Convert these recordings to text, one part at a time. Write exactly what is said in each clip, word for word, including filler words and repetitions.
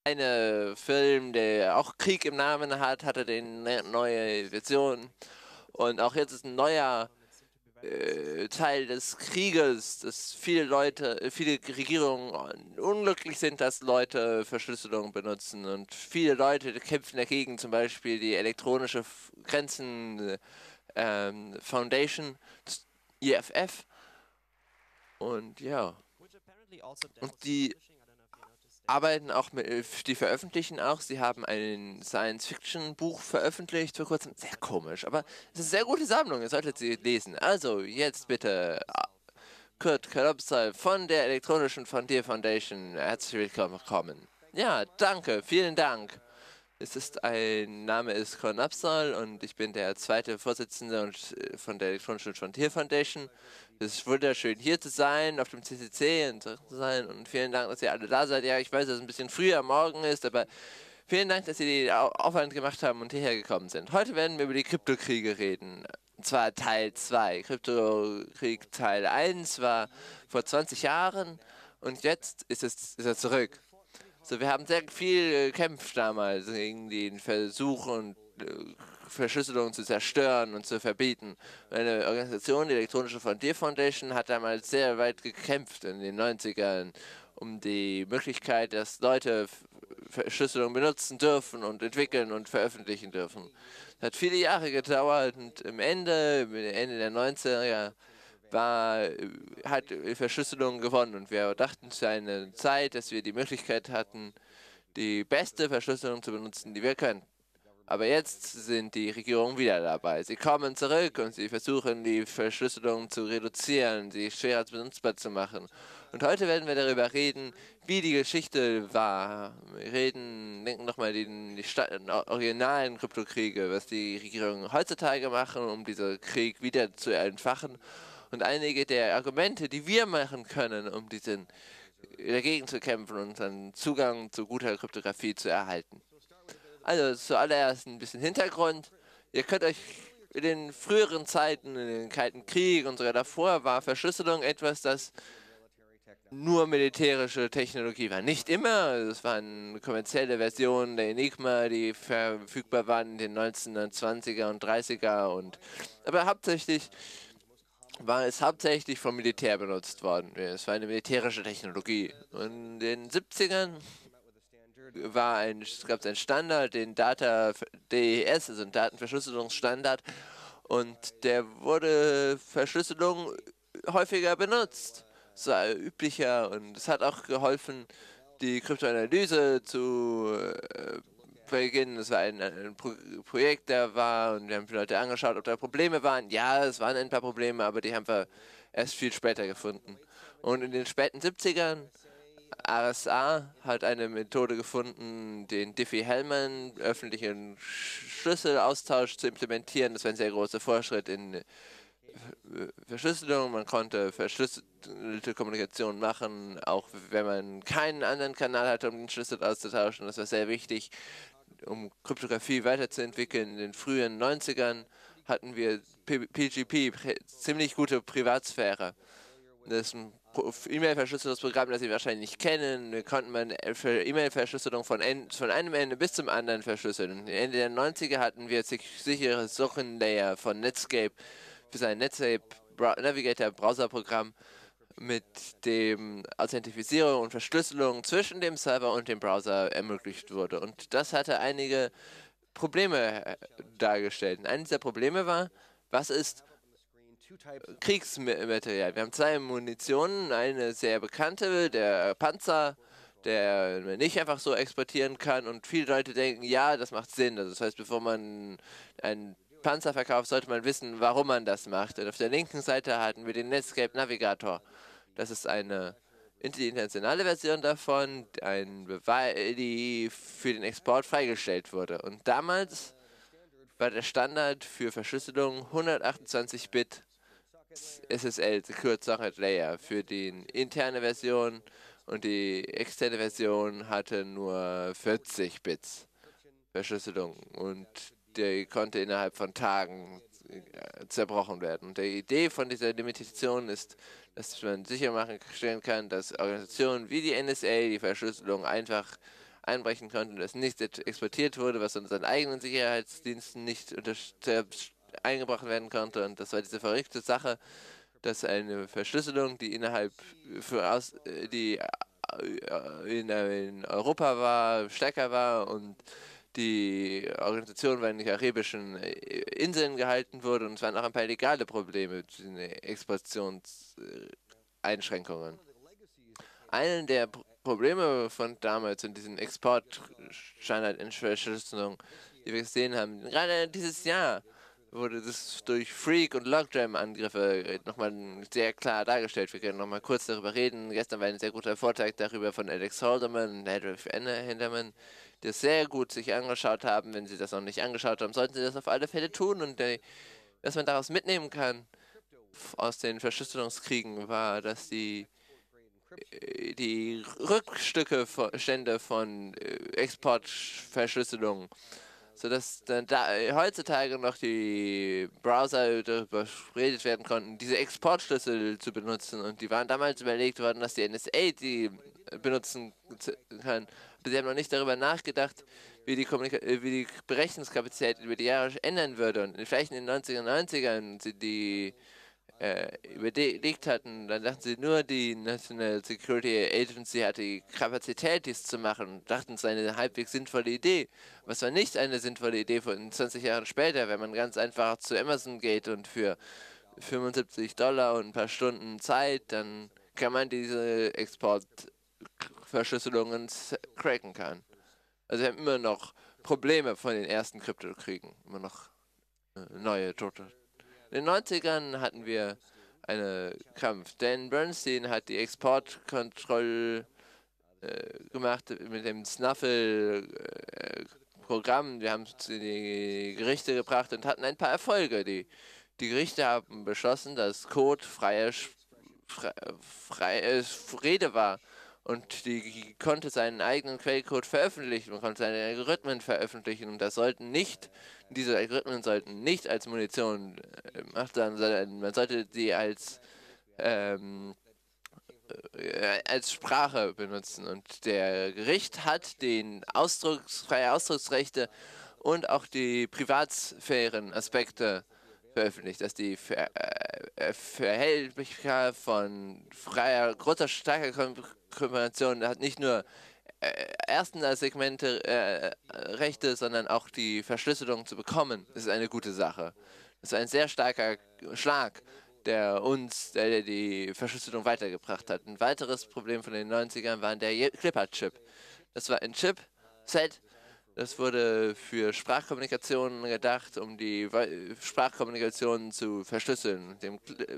eine Film, der auch Krieg im Namen hat, hatte den ne- neue Version. Und auch jetzt ist ein neuer äh, Teil des Krieges, dass viele Leute, äh, viele Regierungen unglücklich sind, dass Leute Verschlüsselung benutzen. Und viele Leute kämpfen dagegen, zum Beispiel die elektronische F- Grenzen äh, ähm, Foundation, I F F. Und ja, und die arbeiten auch mit, äh, die veröffentlichen auch. Sie haben ein Science-Fiction-Buch veröffentlicht vor kurzem. Sehr komisch, aber es ist eine sehr gute Sammlung. Ihr solltet sie lesen. Also, jetzt bitte äh, Kurt Kalopsal von der elektronischen Frontier Foundation. Herzlich willkommen. Ja, danke, vielen Dank. Es ist ein Name ist Kurt Absal und ich bin der zweite Vorsitzende und, äh, von der elektronischen Frontier Foundation. Es ist wunderschön hier zu sein, auf dem C C C und zu sein und vielen Dank, dass ihr alle da seid. Ja, ich weiß, dass es ein bisschen früher am Morgen ist, aber vielen Dank, dass ihr die Au- Aufwand gemacht haben und hierher gekommen sind. Heute werden wir über die Kryptokriege reden. Und zwar Teil zwei. Kryptokrieg Teil eins war vor zwanzig Jahren und jetzt ist, es, ist er zurück. So, wir haben sehr viel gekämpft damals gegen den Versuch und äh, Verschlüsselung zu zerstören und zu verbieten. Eine Organisation, die Elektronische Frontier Foundation, hat damals sehr weit gekämpft in den neunzigern um die Möglichkeit, dass Leute F- Verschlüsselung benutzen dürfen und entwickeln und veröffentlichen dürfen. Das hat viele Jahre gedauert und im Ende, Ende der neunziger, war, äh, hat Verschlüsselung gewonnen und wir dachten es sei eine Zeit, dass wir die Möglichkeit hatten, die beste Verschlüsselung zu benutzen, die wir können. Aber jetzt sind die Regierungen wieder dabei. Sie kommen zurück und sie versuchen, die Verschlüsselung zu reduzieren, sie schwerer benutzbar zu machen. Und heute werden wir darüber reden, wie die Geschichte war. Wir reden, denken nochmal die, die Sta- originalen Kryptokriege, was die Regierungen heutzutage machen, um diesen Krieg wieder zu entfachen. Und einige der Argumente, die wir machen können, um diesen dagegen zu kämpfen und einen Zugang zu guter Kryptographie zu erhalten. Also zuallererst ein bisschen Hintergrund. Ihr könnt euch in den früheren Zeiten, in den Kalten Krieg und sogar davor, war Verschlüsselung etwas, das nur militärische Technologie war. Nicht immer, es waren kommerzielle Versionen der Enigma, die verfügbar waren in den neunzehnhundertzwanziger und dreißiger und aber hauptsächlich war es hauptsächlich vom Militär benutzt worden. Es war eine militärische Technologie. Und in den siebzigern war ein, es gab einen Standard, den Data D E S, also ein Datenverschlüsselungsstandard, und der wurde Verschlüsselung häufiger benutzt. Es war üblicher und es hat auch geholfen, die Kryptoanalyse zu äh, beginnen. Es war ein, ein Pro Projekt, der war und wir haben die Leute angeschaut, ob da Probleme waren. Ja, es waren ein paar Probleme, aber die haben wir erst viel später gefunden. Und in den späten siebzigern R S A hat eine Methode gefunden, den Diffie-Hellman öffentlichen Schlüsselaustausch zu implementieren. Das war ein sehr großer Fortschritt in äh, Verschlüsselung. Man konnte verschlüsselte Kommunikation machen, auch wenn man keinen anderen Kanal hatte, um den Schlüssel auszutauschen. Das war sehr wichtig, um Kryptographie weiterzuentwickeln. In den frühen neunzigern hatten wir P G P, ziemlich gute Privatsphäre. Das ist ein E-Mail-verschlüsseltes Programm, das Sie wahrscheinlich nicht kennen. Wir konnten man für E-Mail-Verschlüsselung von, von einem Ende bis zum anderen verschlüsseln. Ende der neunziger hatten wir sich sichere Suchenlayer von Netscape für sein Netscape Navigator Browserprogramm, mit dem Authentifizierung und Verschlüsselung zwischen dem Server und dem Browser ermöglicht wurde. Und das hatte einige Probleme äh, dargestellt. Und eines der Probleme war, was ist Kriegsmaterial? Wir haben zwei Munitionen, eine sehr bekannte, der Panzer, der man nicht einfach so exportieren kann. Und viele Leute denken, ja, das macht Sinn. Also das heißt, bevor man einen Panzer verkauft, sollte man wissen, warum man das macht. Und auf der linken Seite hatten wir den Netscape Navigator. Das ist eine internationale Version davon, ein Beweis, die für den Export freigestellt wurde. Und damals war der Standard für Verschlüsselung hundertachtundzwanzig Bit S S L, Secure Socket Layer, für die interne Version, und die externe Version hatte nur vierzig Bits Verschlüsselung und die konnte innerhalb von Tagen äh, zerbrochen werden. Und die Idee von dieser Limitation ist, dass man sicher machen stellen kann, dass Organisationen wie die N S A die Verschlüsselung einfach einbrechen konnte und das nicht exportiert wurde, was unseren eigenen Sicherheitsdiensten nicht eingebracht werden konnte. Und das war diese verrückte Sache, dass eine Verschlüsselung, die innerhalb für aus, die in, in Europa war, stärker war und die Organisation war in den karibischen Inseln gehalten wurde und es waren auch ein paar legale Probleme zu den Exportionseinschränkungen. Eine der Probleme von damals in diesen Exportstandardverschlüsselungen, die wir gesehen haben, gerade dieses Jahr wurde das durch Freak- und Logjam-Angriffe nochmal sehr klar dargestellt. Wir können nochmal kurz darüber reden. Gestern war ein sehr guter Vortrag darüber von Alex Haldeman und Hedwig Hinterman, die es sehr gut sich angeschaut haben. Wenn Sie das noch nicht angeschaut haben, sollten Sie das auf alle Fälle tun. Und äh, was man daraus mitnehmen kann aus den Verschlüsselungskriegen war, dass die die Rückstücke Stände von Exportverschlüsselungen, sodass dann da heutzutage noch die Browser darüber geredet werden konnten, diese Exportschlüssel zu benutzen. Und die waren damals überlegt worden, dass die N S A die benutzen kann. Aber sie haben noch nicht darüber nachgedacht, wie die, Kommunika wie die Berechnungskapazität über die Jahre ändern würde. Und vielleicht in den neunziger, neunzigern sind die äh, überlegt hatten, dann dachten sie nur, die National Security Agency hat die Kapazität, dies zu machen, dachten es sei eine halbwegs sinnvolle Idee. Was war nicht eine sinnvolle Idee von zwanzig Jahren später, wenn man ganz einfach zu Amazon geht und für fünfundsiebzig Dollar und ein paar Stunden Zeit, dann kann man diese Exportverschlüsselungen cracken kann. Also wir haben immer noch Probleme von den ersten Kryptokriegen, immer noch äh, neue Tote. In den neunzigern hatten wir einen Kampf. Dan Bernstein hat die Exportkontrolle äh, gemacht mit dem Snuffle-Programm. Äh, wir haben es in die Gerichte gebracht und hatten ein paar Erfolge. Die, die Gerichte haben beschlossen, dass Code freie, frei, freie Rede war. Und die konnte seinen eigenen Quellcode veröffentlichen, man konnte seine Algorithmen veröffentlichen und das sollten nicht, diese Algorithmen sollten nicht als Munition äh, gemacht werden, sondern man sollte sie als, ähm, äh, als Sprache benutzen. Und der Gericht hat den Ausdrucks, freie Ausdrucksrechte und auch die Privatsphären-Aspekte veröffentlicht, dass die Ver äh, Verhältlichkeit von freier, großer, starker Kombination hat nicht nur äh, ersten Segmente äh, Rechte, sondern auch die Verschlüsselung zu bekommen. Das ist eine gute Sache. Das ist ein sehr starker Schlag, der uns, der, der die Verschlüsselung weitergebracht hat. Ein weiteres Problem von den neunzigern war der Clipper-Chip. Das war ein Chip-Set. Das wurde für Sprachkommunikation gedacht, um die Sprachkommunikation zu verschlüsseln. Dem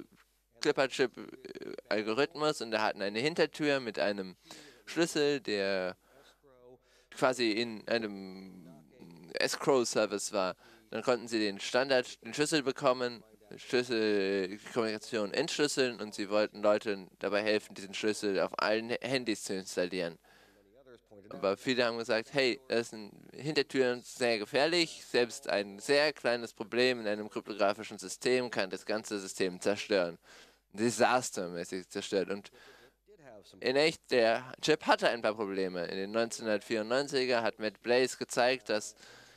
Clipper-Chip-Algorithmus und da hatten eine Hintertür mit einem Schlüssel, der quasi in einem Escrow-Service war. Dann konnten sie den Standard, den Schlüssel bekommen, Schlüsselkommunikation entschlüsseln und sie wollten Leuten dabei helfen, diesen Schlüssel auf allen Handys zu installieren. Aber viele haben gesagt, hey, das sind Hintertüren sehr gefährlich. Selbst ein sehr kleines Problem in einem kryptografischen System kann das ganze System zerstören. Desastermäßig zerstört. Und in echt, der Chip hatte ein paar Probleme. In den neunzehnhundertvierundneunziger hat Matt Blaze gezeigt, dass,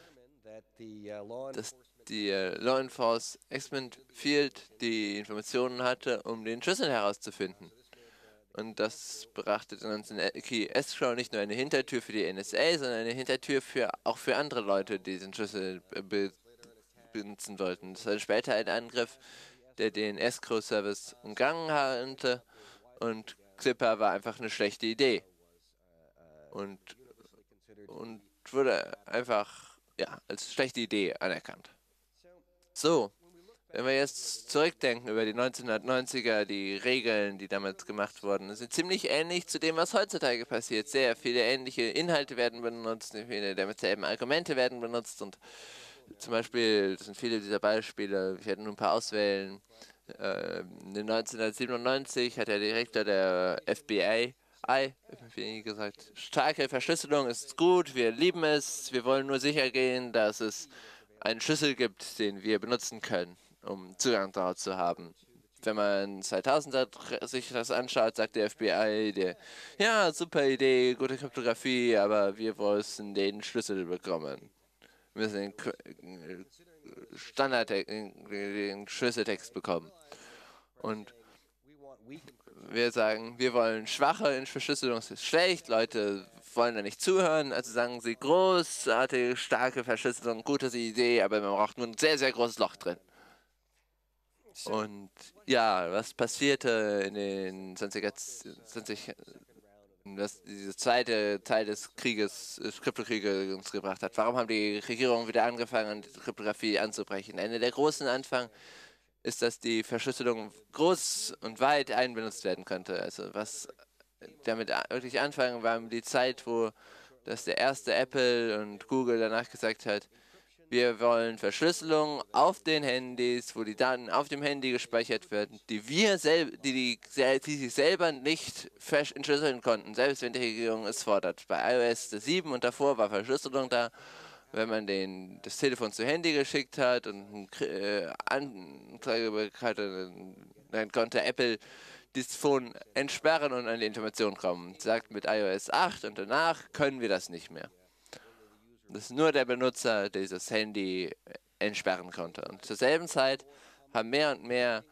dass die äh, Law Enforcement Field die Informationen hatte, um den Schlüssel herauszufinden. Und das brachte dann Key Escrow nicht nur eine Hintertür für die N S A, sondern eine Hintertür für, auch für andere Leute, die diesen Schlüssel be benutzen wollten. Das war später ein Angriff, der den Escrow-Service umgangen hatte und Clipper war einfach eine schlechte Idee. Und, und wurde einfach ja, als schlechte Idee anerkannt. So. Wenn wir jetzt zurückdenken über die neunzehnhundertneunziger, die Regeln, die damals gemacht wurden, sind ziemlich ähnlich zu dem, was heutzutage passiert. Sehr viele ähnliche Inhalte werden benutzt, viele derselben Argumente werden benutzt und zum Beispiel, das sind viele dieser Beispiele, ich werde nur ein paar auswählen. Äh, neunzehnhundertsiebenundneunzig hat der Direktor der F B I wie gesagt, starke Verschlüsselung ist gut, wir lieben es, wir wollen nur sicher gehen, dass es einen Schlüssel gibt, den wir benutzen können, um Zugang darauf zu haben. wenn man zweitausender sich das anschaut, sagt der F B I, der, ja, super Idee, gute Kryptographie, aber wir müssen den Schlüssel bekommen. Wir müssen den Qu- äh, Standard, den Schlüsseltext bekommen. Und wir sagen, wir wollen schwache Verschlüsselung, das ist schlecht, Leute wollen da nicht zuhören, also sagen sie, großartige, starke Verschlüsselung, gute Idee, aber man braucht nur ein sehr, sehr großes Loch drin. Und ja, was passierte in den zwanziger, zwanzig, was dieser zweite Teil des Krieges, des Kryptokrieges uns gebracht hat? Warum haben die Regierungen wieder angefangen, die Kryptographie anzubrechen? Einer der großen Anfang ist, dass die Verschlüsselung groß und weit einbenutzt werden könnte. Also was damit wirklich anfangen war die Zeit, wo das der erste Apple und Google danach gesagt hat, wir wollen Verschlüsselung auf den Handys, wo die Daten auf dem Handy gespeichert werden, die wir selber, die, die, die sich selber nicht entschlüsseln konnten, selbst wenn die Regierung es fordert. Bei iOS sieben und davor war Verschlüsselung da. Wenn man den, das Telefon zu Handy geschickt hat und eine äh, Anzeige hatte, dann konnte Apple das Phone entsperren und an die Information kommen. Sagt mit iOS acht und danach können wir das nicht mehr. Dass nur der Benutzer dieses Handy entsperren konnte. Und zur selben Zeit haben mehr und mehr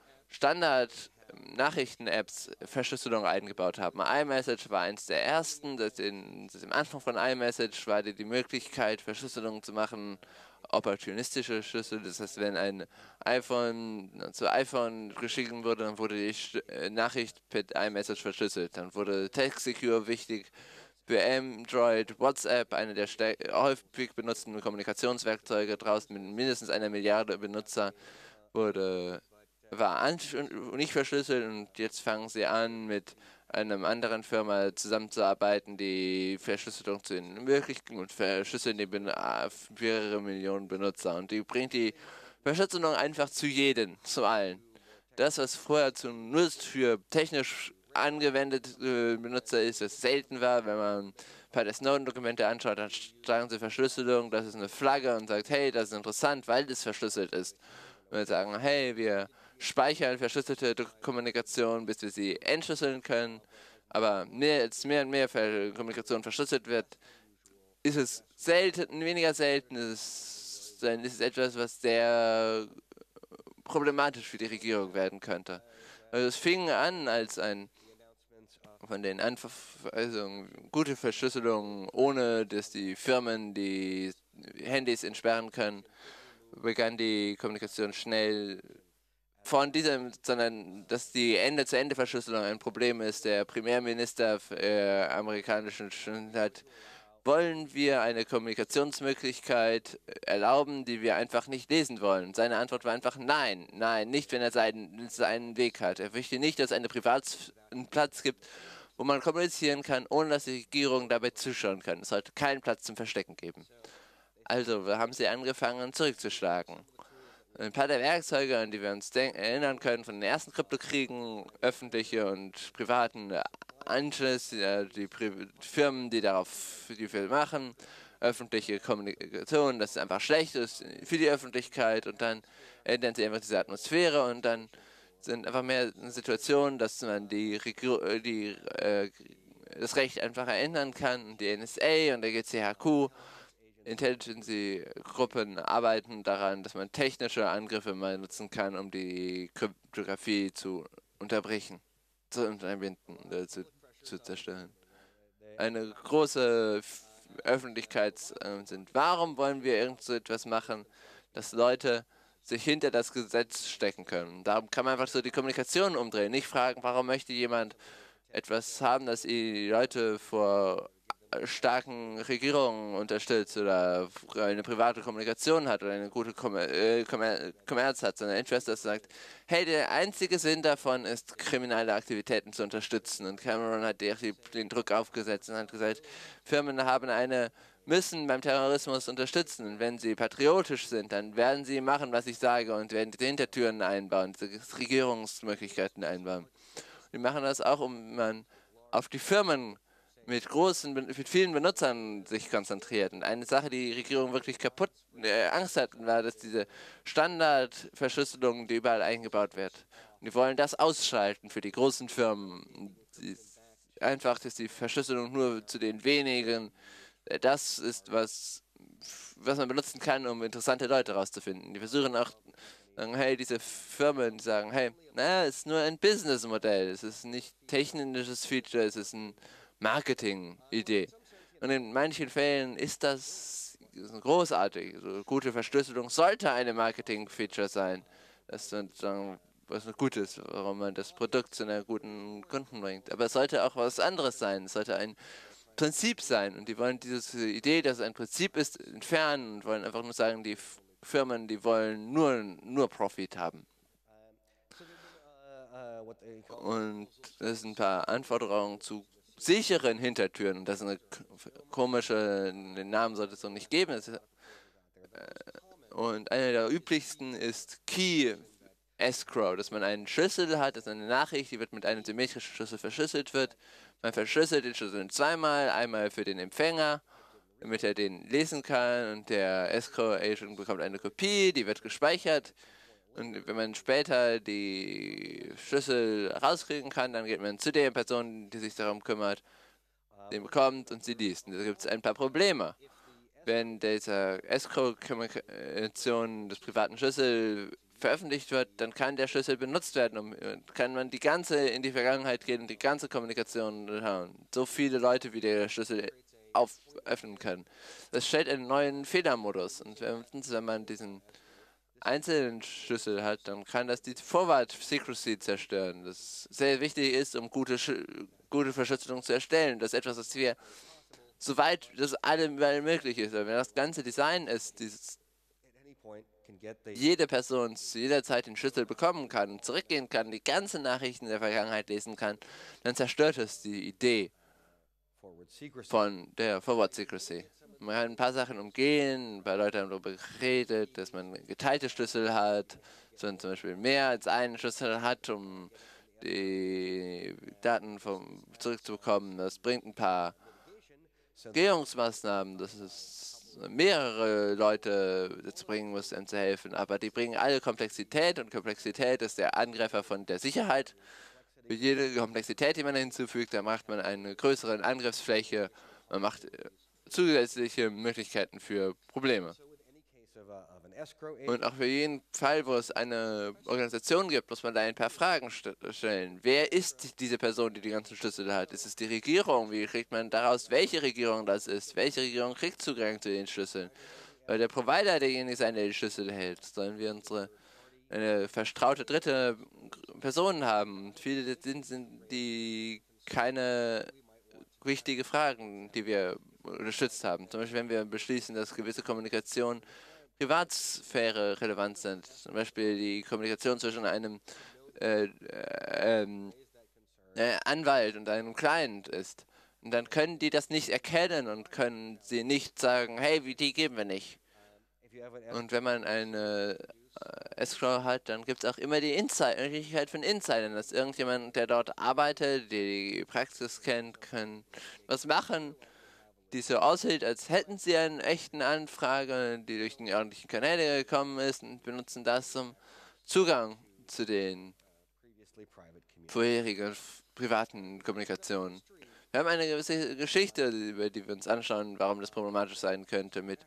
Standard-Nachrichten-Apps Verschlüsselung eingebaut haben. iMessage war eins der ersten. Das in, das im Anfang von iMessage war die, die Möglichkeit, Verschlüsselung zu machen, opportunistische Schlüssel. Das heißt, wenn ein iPhone zu iPhone geschickt wurde, dann wurde die Nachricht mit iMessage verschlüsselt. Dann wurde Text Secure wichtig. Für Android, WhatsApp, eine der häufig benutzten Kommunikationswerkzeuge draußen mit mindestens einer Milliarde Benutzer, wurde, war nicht verschlüsselt und jetzt fangen sie an, mit einer anderen Firma zusammenzuarbeiten, die Verschlüsselung zu ermöglichen und verschlüsseln die mehrere Millionen Benutzer. Und die bringt die Verschlüsselung einfach zu jedem, zu allen. Das, was vorher zu, nur für technisch angewendete Benutzer ist, das selten war, wenn man ein paar der Snowden-Dokumente anschaut, dann sagen sie Verschlüsselung, das ist eine Flagge und sagt, hey, das ist interessant, weil das verschlüsselt ist. Und wir sagen, hey, wir speichern verschlüsselte Kommunikation, bis wir sie entschlüsseln können, aber mehr, als mehr und mehr Kommunikation verschlüsselt wird, ist es selten, weniger selten, ist es, ist es etwas, was sehr problematisch für die Regierung werden könnte. Also es fing an als ein von den einfach also gute Verschlüsselung, ohne dass die Firmen die Handys entsperren können, begann die Kommunikation schnell von diesem, sondern dass die Ende-zu-Ende-Verschlüsselung ein Problem ist. Der Premierminister der amerikanischen hat, wollen wir eine Kommunikationsmöglichkeit erlauben, die wir einfach nicht lesen wollen? Seine Antwort war einfach nein, nein, nicht, wenn er seinen, seinen Weg hat. Er möchte nicht, dass es einen privaten Platz gibt, wo man kommunizieren kann, ohne dass die Regierung dabei zuschauen kann. Es sollte keinen Platz zum Verstecken geben. Also haben sie angefangen zurückzuschlagen. Ein paar der Werkzeuge, an die wir uns erinnern können von den ersten Kryptokriegen, öffentliche und privaten Anschluss, die Pri Firmen, die darauf die viel machen, öffentliche Kommunikation, das einfach schlecht ist für die Öffentlichkeit und dann ändern sie einfach diese Atmosphäre und dann sind einfach mehr Situationen, dass man die, Regio die äh, das Recht einfach ändern kann und die N S A und der G C H Q Intelligence-Gruppen arbeiten daran, dass man technische Angriffe mal nutzen kann, um die Kryptographie zu unterbrechen, zu unterbinden oder zu, zu zerstören. Eine große Öffentlichkeit äh, sind. Warum wollen wir irgend so etwas machen, dass Leute sich hinter das Gesetz stecken können? Darum kann man einfach so die Kommunikation umdrehen. Nicht fragen, warum möchte jemand etwas haben, das die Leute vor starken Regierungen unterstützt oder eine private Kommunikation hat oder eine gute Kommer äh, Kommer Kommerz hat, sondern etwas, das sagt, hey, der einzige Sinn davon ist, kriminelle Aktivitäten zu unterstützen. Und Cameron hat den Druck aufgesetzt und hat gesagt, Firmen haben eine, müssen beim Terrorismus unterstützen. Und wenn sie patriotisch sind, dann werden sie machen, was ich sage und werden die Hintertüren einbauen, die Regierungsmöglichkeiten einbauen. Die machen das auch, um man auf die Firmen mit großen, mit vielen Benutzern sich konzentriert. Und eine Sache, die die Regierung wirklich kaputt äh, Angst hatten, war, dass diese Standardverschlüsselung, die überall eingebaut wird. Und die wollen das ausschalten für die großen Firmen. Die, einfach, dass die Verschlüsselung nur zu den wenigen, äh, das ist, was, was man benutzen kann, um interessante Leute rauszufinden. Die versuchen auch, sagen, hey, diese Firmen sagen, hey, naja, es ist nur ein Businessmodell, es ist nicht technisches Feature, es ist eine Marketing-Idee. Und in manchen Fällen ist das großartig. So gute Verschlüsselung sollte eine Marketing-Feature sein. Das ist dann was gut ist, warum man das Produkt zu einer guten Kunden bringt. Aber es sollte auch was anderes sein. Es sollte ein Prinzip sein. Und die wollen diese Idee, dass es ein Prinzip ist, entfernen und wollen einfach nur sagen, die Firmen, die wollen nur, nur Profit haben. Und es sind ein paar Anforderungen zu sicheren Hintertüren. Das ist eine komische, den Namen sollte es so nicht geben. Und einer der üblichsten ist Key Escrow, dass man einen Schlüssel hat, das ist eine Nachricht, die wird mit einem symmetrischen Schlüssel verschlüsselt wird. Man verschlüsselt den Schlüssel zweimal, einmal für den Empfänger, damit er den lesen kann, und der Escrow-Agent bekommt eine Kopie, die wird gespeichert. Und wenn man später die Schlüssel rauskriegen kann, dann geht man zu der Person, die sich darum kümmert, den bekommt und sie liest. Und da gibt es ein paar Probleme. Wenn dieser Escrow-Kommunikation des privaten Schlüssel veröffentlicht wird, dann kann der Schlüssel benutzt werden, um, kann man die ganze in die Vergangenheit gehen und die ganze Kommunikation hauen. So viele Leute, wie der Schlüssel auf, öffnen können. Das stellt einen neuen Fehlermodus. Und wenn man diesen einzelnen Schlüssel hat, dann kann das die Forward Secrecy zerstören. Das sehr wichtig ist, um gute, gute Verschlüsselung zu erstellen. Das ist etwas, was wir, soweit das allem möglich ist. Aber wenn das ganze Design ist, dieses jede Person zu jeder Zeit den Schlüssel bekommen kann, zurückgehen kann, die ganzen Nachrichten der Vergangenheit lesen kann, dann zerstört es die Idee von der Forward Secrecy. Man kann ein paar Sachen umgehen, ein paar Leute haben darüber geredet, dass man geteilte Schlüssel hat, dass man zum Beispiel mehr als einen Schlüssel hat, um die Daten vom zurückzubekommen. Das bringt ein paar Gehungsmaßnahmen, das ist mehrere Leute dazu bringen muss, ihm zu helfen, aber die bringen alle Komplexität, und Komplexität ist der Angreifer von der Sicherheit. Für jede Komplexität, die man hinzufügt, da macht man eine größere Angriffsfläche, man macht zusätzliche Möglichkeiten für Probleme. Und auch für jeden Fall, wo es eine Organisation gibt, muss man da ein paar Fragen st stellen. Wer ist diese Person, die die ganzen Schlüssel hat? Ist es die Regierung? Wie kriegt man daraus, welche Regierung das ist? Welche Regierung kriegt Zugang zu den Schlüsseln? Weil der Provider derjenige ist, der die Schlüssel hält. Sollen wir unsere eine vertraute dritte Person haben? Viele sind, sind die keine wichtige Fragen, die wir unterstützt haben. Zum Beispiel, wenn wir beschließen, dass gewisse Kommunikation Privatsphäre relevant sind. Zum Beispiel die Kommunikation zwischen einem äh, äh, äh, Anwalt und einem Client ist. Und dann können die das nicht erkennen und können sie nicht sagen, hey, wie die geben wir nicht. Und wenn man eine äh, Escrow hat, dann gibt es auch immer die Insider, Möglichkeit von Insidern, dass irgendjemand, der dort arbeitet, der die Praxis kennt, kann was machen, die so aussieht, als hätten sie einen echten Anfrage, die durch den ordentlichen Kanäle gekommen ist, und benutzen das zum Zugang zu den vorherigen privaten Kommunikationen. Wir haben eine gewisse Geschichte, über die wir uns anschauen, warum das problematisch sein könnte mit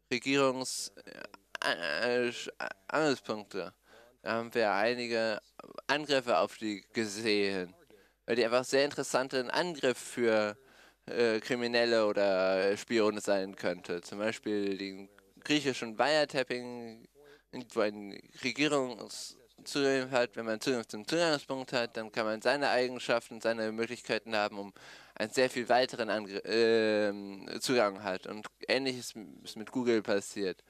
Regierungsangriffspunkte. Da haben wir einige Angriffe auf die gesehen, weil die einfach sehr interessanten Angriff für äh, Kriminelle oder Spione sein könnte. Zum Beispiel den griechischen Wiretapping, wo eine Regierungszugang hat. Wenn man Zugang zum Zugangspunkt hat, dann kann man seine Eigenschaften, seine Möglichkeiten haben, um einen sehr viel weiteren Angr äh, Zugang hat. Und Ähnliches ist mit Google passiert.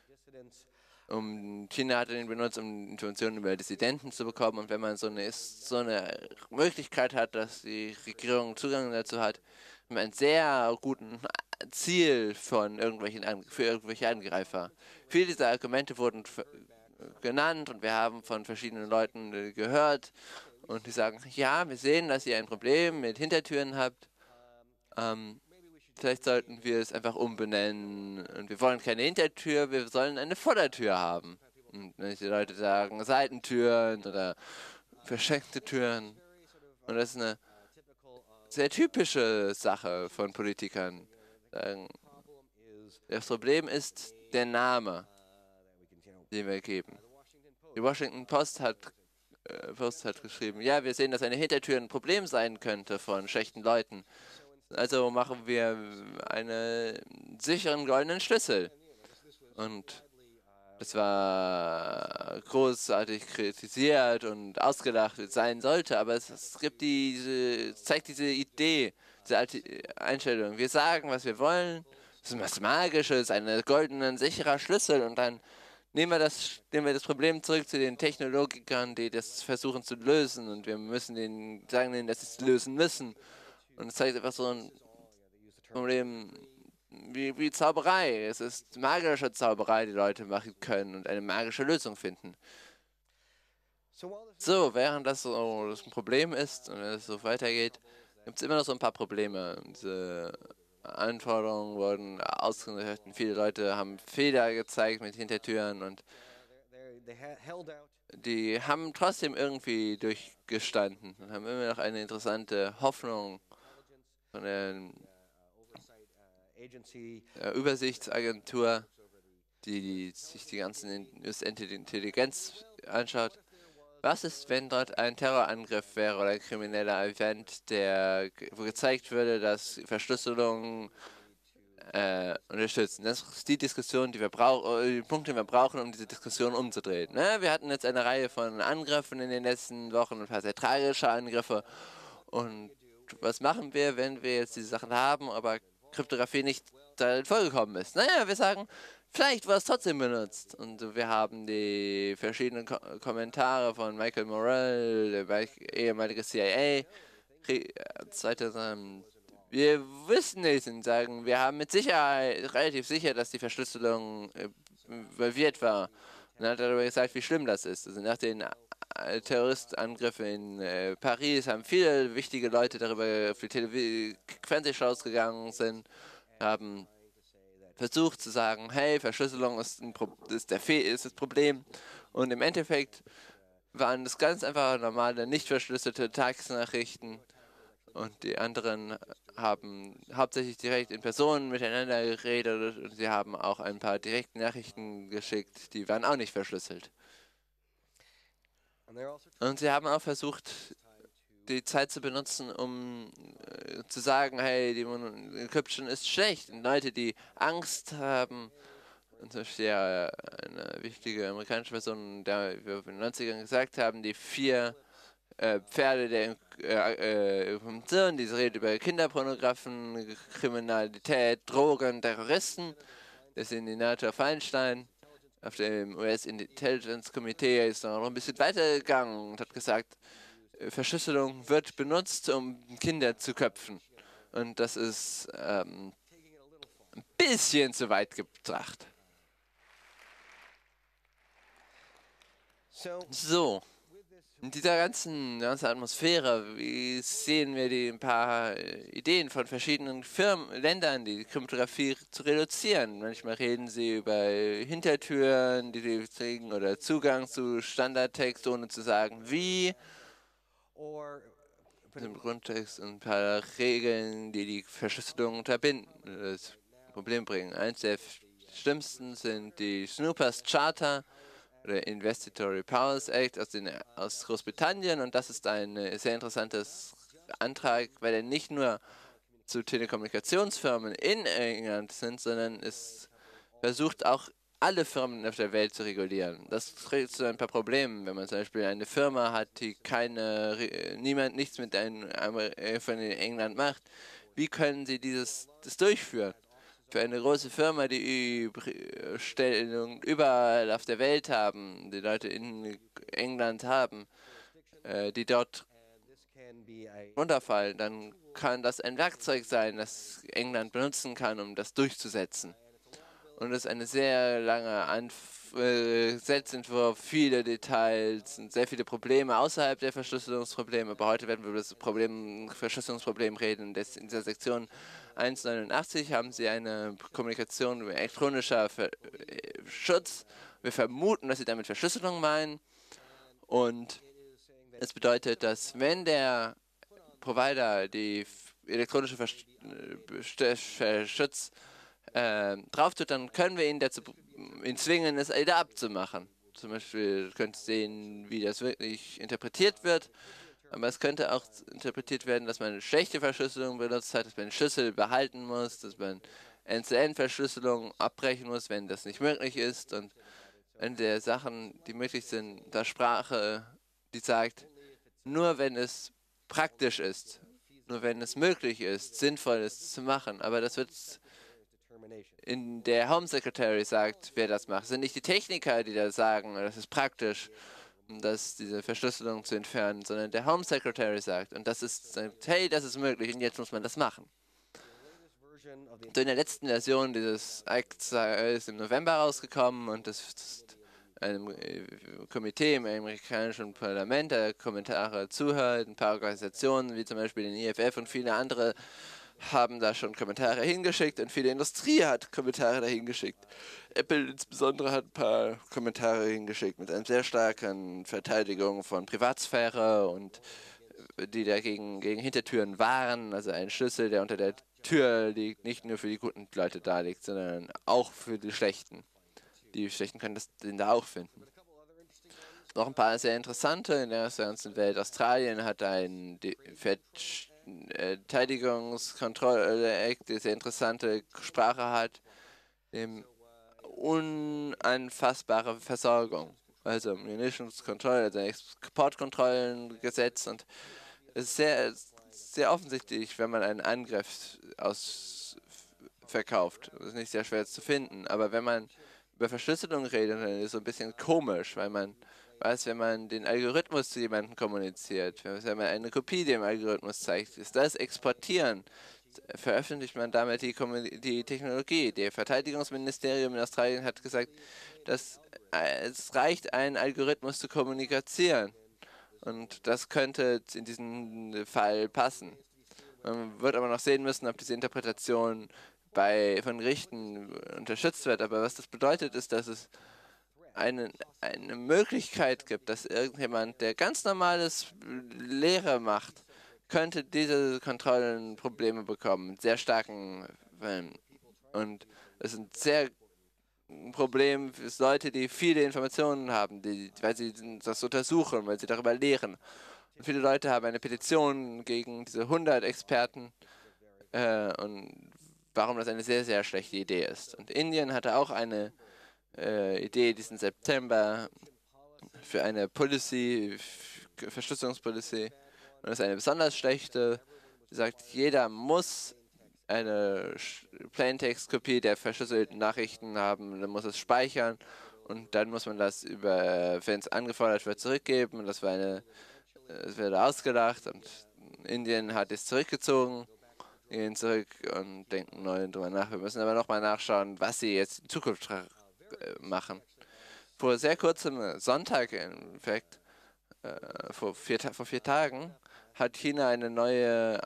Um, China hatte den benutzt, um Informationen über Dissidenten zu bekommen. Und wenn man so eine, so eine Möglichkeit hat, dass die Regierung Zugang dazu hat, hat man ein sehr guten Ziel von irgendwelchen für irgendwelche Angreifer. Viele dieser Argumente wurden genannt, und wir haben von verschiedenen Leuten gehört, und die sagen, ja, wir sehen, dass ihr ein Problem mit Hintertüren habt. Ähm, vielleicht sollten wir es einfach umbenennen. Und wir wollen keine Hintertür, wir sollen eine Vordertür haben. Und manche Leute sagen Seitentüren oder versteckte Türen. Und das ist eine sehr typische Sache von Politikern. Sagen, das Problem ist der Name, den wir geben. Die Washington Post hat, äh, Post hat geschrieben, ja, wir sehen, dass eine Hintertür ein Problem sein könnte von schlechten Leuten. Also machen wir einen sicheren goldenen Schlüssel. Und das war großartig kritisiert und ausgedacht sein sollte, aber es, es gibt diese, es zeigt diese Idee, diese alte Einstellung. Wir sagen, was wir wollen, es ist was Magisches, ein goldener, sicherer Schlüssel und dann nehmen wir das, nehmen wir das Problem zurück zu den Technologikern, die das versuchen zu lösen und wir müssen denen sagen, denen, dass sie es lösen müssen. Und es zeigt einfach so ein Problem, wie, wie Zauberei. Es ist magische Zauberei, die Leute machen können und eine magische Lösung finden. So, während das so das ein Problem ist und es so weitergeht, gibt es immer noch so ein paar Probleme. Diese Anforderungen wurden ausgeführt und viele Leute haben Fehler gezeigt mit Hintertüren und die haben trotzdem irgendwie durchgestanden und haben immer noch eine interessante Hoffnung von der äh, Übersichtsagentur, die, die sich die ganzen Intelligenz anschaut. Was ist, wenn dort ein Terrorangriff wäre oder ein krimineller Event, der wo gezeigt würde, dass Verschlüsselung äh, unterstützen? Das ist die Diskussion, die wir brauchen, die Punkte, die wir brauchen, um diese Diskussion umzudrehen. Ne? Wir hatten jetzt eine Reihe von Angriffen in den letzten Wochen, ein paar sehr tragische Angriffe. Und was machen wir, wenn wir jetzt diese Sachen haben, aber Kryptographie nicht darin vorgekommen ist? Naja, wir sagen, vielleicht war es trotzdem benutzt. Und wir haben die verschiedenen Ko Kommentare von Michael Morell, der ehemalige C I A, zweitausend. Wir wissen nicht und sagen, wir haben mit Sicherheit, relativ sicher, dass die Verschlüsselung äh, involviert war. Und er hat darüber gesagt, wie schlimm das ist. Also nach den äh, Terroristangriffen in äh, Paris haben viele wichtige Leute darüber für Telev Fernsehshows gegangen sind, haben versucht zu sagen, hey, Verschlüsselung ist, ein Pro ist, der Fe ist das Problem. Und im Endeffekt waren das ganz einfach normale, nicht verschlüsselte Tagesnachrichten. Und die anderen haben hauptsächlich direkt in Person miteinander geredet und sie haben auch ein paar direkte Nachrichten geschickt, die waren auch nicht verschlüsselt. Und sie haben auch versucht, die Zeit zu benutzen, um äh, zu sagen, hey, die Encryption ist schlecht. Und Leute, die Angst haben, und zum Beispiel ja, eine wichtige amerikanische Person, der wir in den neunzigern gesagt haben, die vier äh, Pferde der äh, äh, Information, diese redet über Kinderpornografen, Kriminalität, Drogen, Terroristen. Das sind die NATO Feinstein. Auf dem U S Intelligence Committee ist noch ein bisschen weitergegangen und hat gesagt, Verschlüsselung wird benutzt, um Kinder zu köpfen. Und das ist ähm, ein bisschen zu weit gedacht. So, in dieser ganzen, ganzen Atmosphäre, wie sehen wir die ein paar Ideen von verschiedenen Firmen, Ländern, die Kryptographie zu reduzieren? Manchmal reden sie über Hintertüren, die sie kriegen, oder Zugang zu Standardtext, ohne zu sagen, wie. Im Grundtext ein paar Regeln, die die Verschlüsselung unterbinden, das Problem bringen. Eins der schlimmsten sind die Snoopers Charter oder Investigatory Powers Act aus, den, aus Großbritannien und das ist ein sehr interessantes Antrag, weil er nicht nur zu Telekommunikationsfirmen in England sind, sondern es versucht auch alle Firmen auf der Welt zu regulieren. Das trägt zu ein paar Problemen, wenn man zum Beispiel eine Firma hat, die keine, niemand nichts mit einem von England macht. Wie können sie dieses das durchführen? Für eine große Firma, die Stellung überall auf der Welt haben, die Leute in England haben, äh, die dort runterfallen, dann kann das ein Werkzeug sein, das England benutzen kann, um das durchzusetzen. Und es ist eine sehr lange Anf äh, Gesetzentwurf, viele Details und sehr viele Probleme außerhalb der Verschlüsselungsprobleme. Aber heute werden wir über das Problem, Verschlüsselungsproblem reden in dieser Sektion. eins neunundachtzig haben sie eine Kommunikation über elektronischer Ver äh, Schutz. Wir vermuten, dass sie damit Verschlüsselung meinen. Und es bedeutet, dass wenn der Provider die f- elektronische Versch äh, Verschutz äh, drauf tut, dann können wir ihn dazu ihn zwingen, es wieder abzumachen. Zum Beispiel könnt ihr sehen, wie das wirklich interpretiert wird. Aber es könnte auch interpretiert werden, dass man eine schlechte Verschlüsselung benutzt hat, dass man den Schlüssel behalten muss, dass man End-zu-End-Verschlüsselung abbrechen muss, wenn das nicht möglich ist. Und eine der Sachen, die möglich sind, da Sprache, die sagt, nur wenn es praktisch ist, nur wenn es möglich ist, sinnvoll ist zu machen. Aber das wird in der Home Secretary sagt, wer das macht. Es sind nicht die Techniker, die da sagen, das ist praktisch, um das, diese Verschlüsselung zu entfernen, sondern der Home Secretary sagt. Und das ist, sagt, hey, das ist möglich und jetzt muss man das machen. So in der letzten Version dieses Acts ist im November rausgekommen und das ist einem äh, Komitee im amerikanischen Parlament, der Kommentare zuhört, ein paar Organisationen wie zum Beispiel den I F F und viele andere haben da schon Kommentare hingeschickt und viele Industrie hat Kommentare dahin geschickt. Apple insbesondere hat ein paar Kommentare hingeschickt mit einer sehr starken Verteidigung von Privatsphäre und äh, die dagegen gegen Hintertüren waren. Also ein Schlüssel, der unter der Tür liegt, nicht nur für die guten Leute da liegt, sondern auch für die Schlechten. Die Schlechten können das, den da auch finden. Noch ein paar sehr interessante in der ganzen Welt. Australien hat ein Verteidigungskontrolle-Act, der sehr interessante Sprache hat, dem unanfassbare Versorgung. Also Munitions Control, also Exportkontrollengesetz und es ist sehr, sehr offensichtlich, wenn man einen Angriff aus verkauft. Das ist nicht sehr schwer zu finden, aber wenn man über Verschlüsselung redet, dann ist es so ein bisschen komisch, weil man weiß, wenn man den Algorithmus zu jemandem kommuniziert, wenn man eine Kopie dem Algorithmus zeigt, ist das Exportieren. Veröffentlicht man damit die, Kommu- die Technologie. Der Verteidigungsministerium in Australien hat gesagt, dass äh, es reicht, einen Algorithmus zu kommunizieren. Und das könnte in diesem Fall passen. Man wird aber noch sehen müssen, ob diese Interpretation bei, von Gerichten unterstützt wird. Aber was das bedeutet, ist, dass es eine, eine Möglichkeit gibt, dass irgendjemand, der ganz normales Lehre macht, könnte diese Kontrollen Probleme bekommen, mit sehr starken Wellen. Und es ist ein sehr ein Problem für Leute, die viele Informationen haben, die, weil sie das untersuchen, weil sie darüber lehren. Und viele Leute haben eine Petition gegen diese hundert Experten äh, und warum das eine sehr, sehr schlechte Idee ist. Und Indien hatte auch eine äh, Idee diesen September für eine Policy, Verschlüsselungspolicy. Und das ist eine besonders schlechte, die sagt, jeder muss eine Plaintext-Kopie der verschlüsselten Nachrichten haben, dann muss es speichern und dann muss man das über, wenn es angefordert wird, zurückgeben. Und das war eine, es wurde ausgedacht und Indien hat es zurückgezogen, gehen zurück und denken neu drüber nach. Wir müssen aber nochmal nachschauen, was sie jetzt in Zukunft äh, machen. Vor sehr kurzem äh, Sonntag, im Fact, äh, vor, vier, vor vier Tagen, hat China eine neue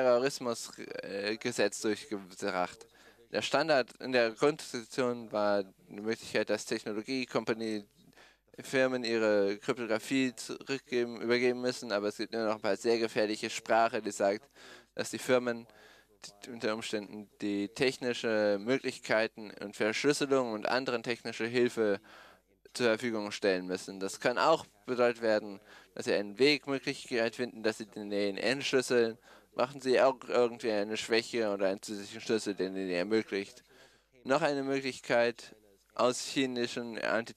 Antiterrorismus-Gesetz durchgebracht. Der Standard in der Grundkonstitution war die Möglichkeit, dass Technologiekompanie Firmen ihre Kryptographie zurückgeben, übergeben müssen, aber es gibt nur noch ein paar sehr gefährliche Sprache, die sagt, dass die Firmen unter Umständen die technische Möglichkeiten und Verschlüsselung und anderen technische Hilfe zur Verfügung stellen müssen. Das kann auch bedeutet werden, dass sie einen Weg Möglichkeit finden, dass sie den entschlüsseln. Machen sie auch irgendwie eine Schwäche oder einen zusätzlichen Schlüssel, den ihnen ermöglicht. Noch eine Möglichkeit aus chinesischen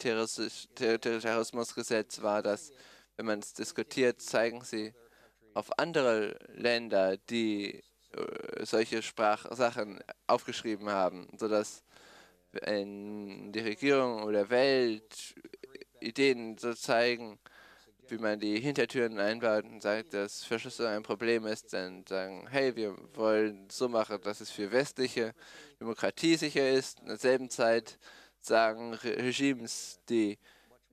Antiterrorismusgesetz war, dass, wenn man es diskutiert, zeigen sie auf andere Länder, die äh, solche Sprachsachen aufgeschrieben haben, sodass wenn die Regierung oder Welt Ideen so zeigen, wie man die Hintertüren einbaut und sagt, dass Verschlüsselung ein Problem ist, dann sagen, hey, wir wollen so machen, dass es für westliche Demokratie sicher ist. In derselben Zeit sagen Re Regimes, die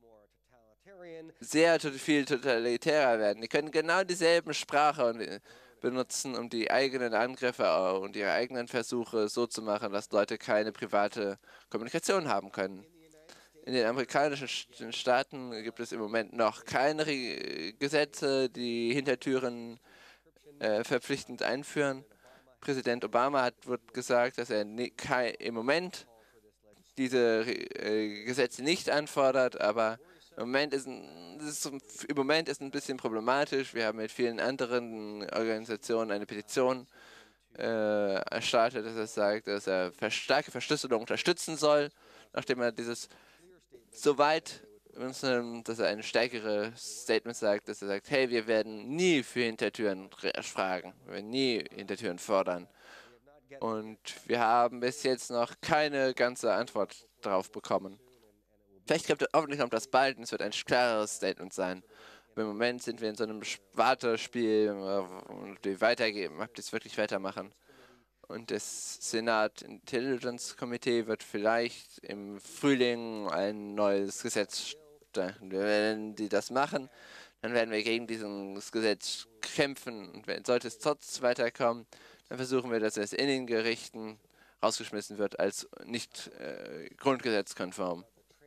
sehr tot- viel totalitärer werden, die können genau dieselben Sprache und, benutzen, um die eigenen Angriffe und ihre eigenen Versuche so zu machen, dass Leute keine private Kommunikation haben können. In den amerikanischen Staaten gibt es im Moment noch keine Gesetze, die Hintertüren äh, verpflichtend einführen. Präsident Obama hat wird gesagt, dass er im Moment diese äh, Gesetze nicht anfordert, aber im Moment ist, ein, ist, im Moment ist ein bisschen problematisch. Wir haben mit vielen anderen Organisationen eine Petition äh, erstattet, dass er sagt, dass er starke Verschlüsselung unterstützen soll, nachdem er dieses soweit, dass er ein stärkeres Statement sagt, dass er sagt, hey, wir werden nie für Hintertüren fragen, wir werden nie Hintertüren fordern. Und wir haben bis jetzt noch keine ganze Antwort darauf bekommen. Vielleicht kommt, hoffentlich kommt das bald und es wird ein klareres Statement sein. Aber im Moment sind wir in so einem Wartespiel und die weitergeben, ob die es wirklich weitermachen. Und das Senat Intelligence Committee wird vielleicht im Frühling ein neues Gesetz stellen. Wenn die das machen, dann werden wir gegen dieses Gesetz kämpfen. Und wenn, sollte es trotzdem weiterkommen, dann versuchen wir, dass es in den Gerichten rausgeschmissen wird als nicht äh, grundgesetzkonform.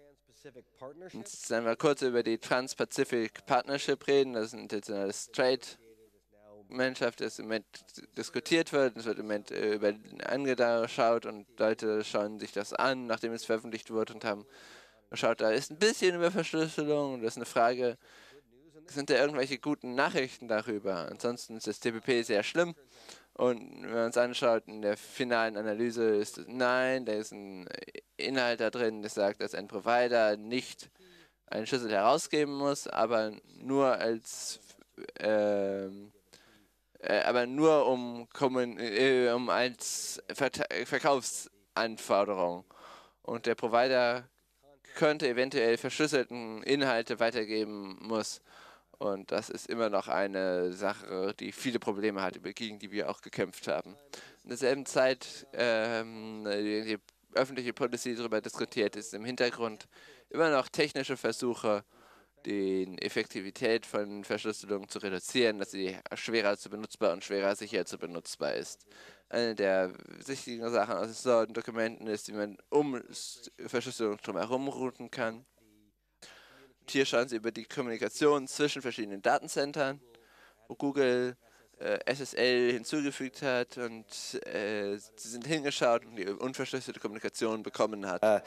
Jetzt werden wir kurz über die Trans-Pacific Partnership reden. Das ist ein internationales Trade-Gemeinschaft, das im Moment diskutiert wird. Es wird im Moment äh, über angeschaut und Leute schauen sich das an, nachdem es veröffentlicht wurde und haben geschaut, da ist ein bisschen über Verschlüsselung und das ist eine Frage, sind da irgendwelche guten Nachrichten darüber? Ansonsten ist das T P P sehr schlimm. Und wenn man uns anschaut, in der finalen Analyse ist es, nein, da ist ein Inhalt da drin, der sagt, dass ein Provider nicht einen Schlüssel herausgeben muss, aber nur als äh, äh, aber nur um, äh, um als Ver Verkaufsanforderung. Und der Provider könnte eventuell verschlüsselten Inhalte weitergeben muss. Und das ist immer noch eine Sache, die viele Probleme hat, gegen die wir auch gekämpft haben. In derselben Zeit ähm, die, die öffentliche Policy darüber diskutiert, ist im Hintergrund immer noch technische Versuche, die Effektivität von Verschlüsselung zu reduzieren, dass sie schwerer zu benutzbar und schwerer sicher zu benutzbar ist. Eine der wichtigen Sachen aus solchen Dokumenten ist, wie man um Verschlüsselung drumherum routen kann. Und hier schauen Sie über die Kommunikation zwischen verschiedenen Datencentern, wo Google äh, S S L hinzugefügt hat und äh, sie sind hingeschaut und die unverschlüsselte Kommunikation bekommen hat. Uh.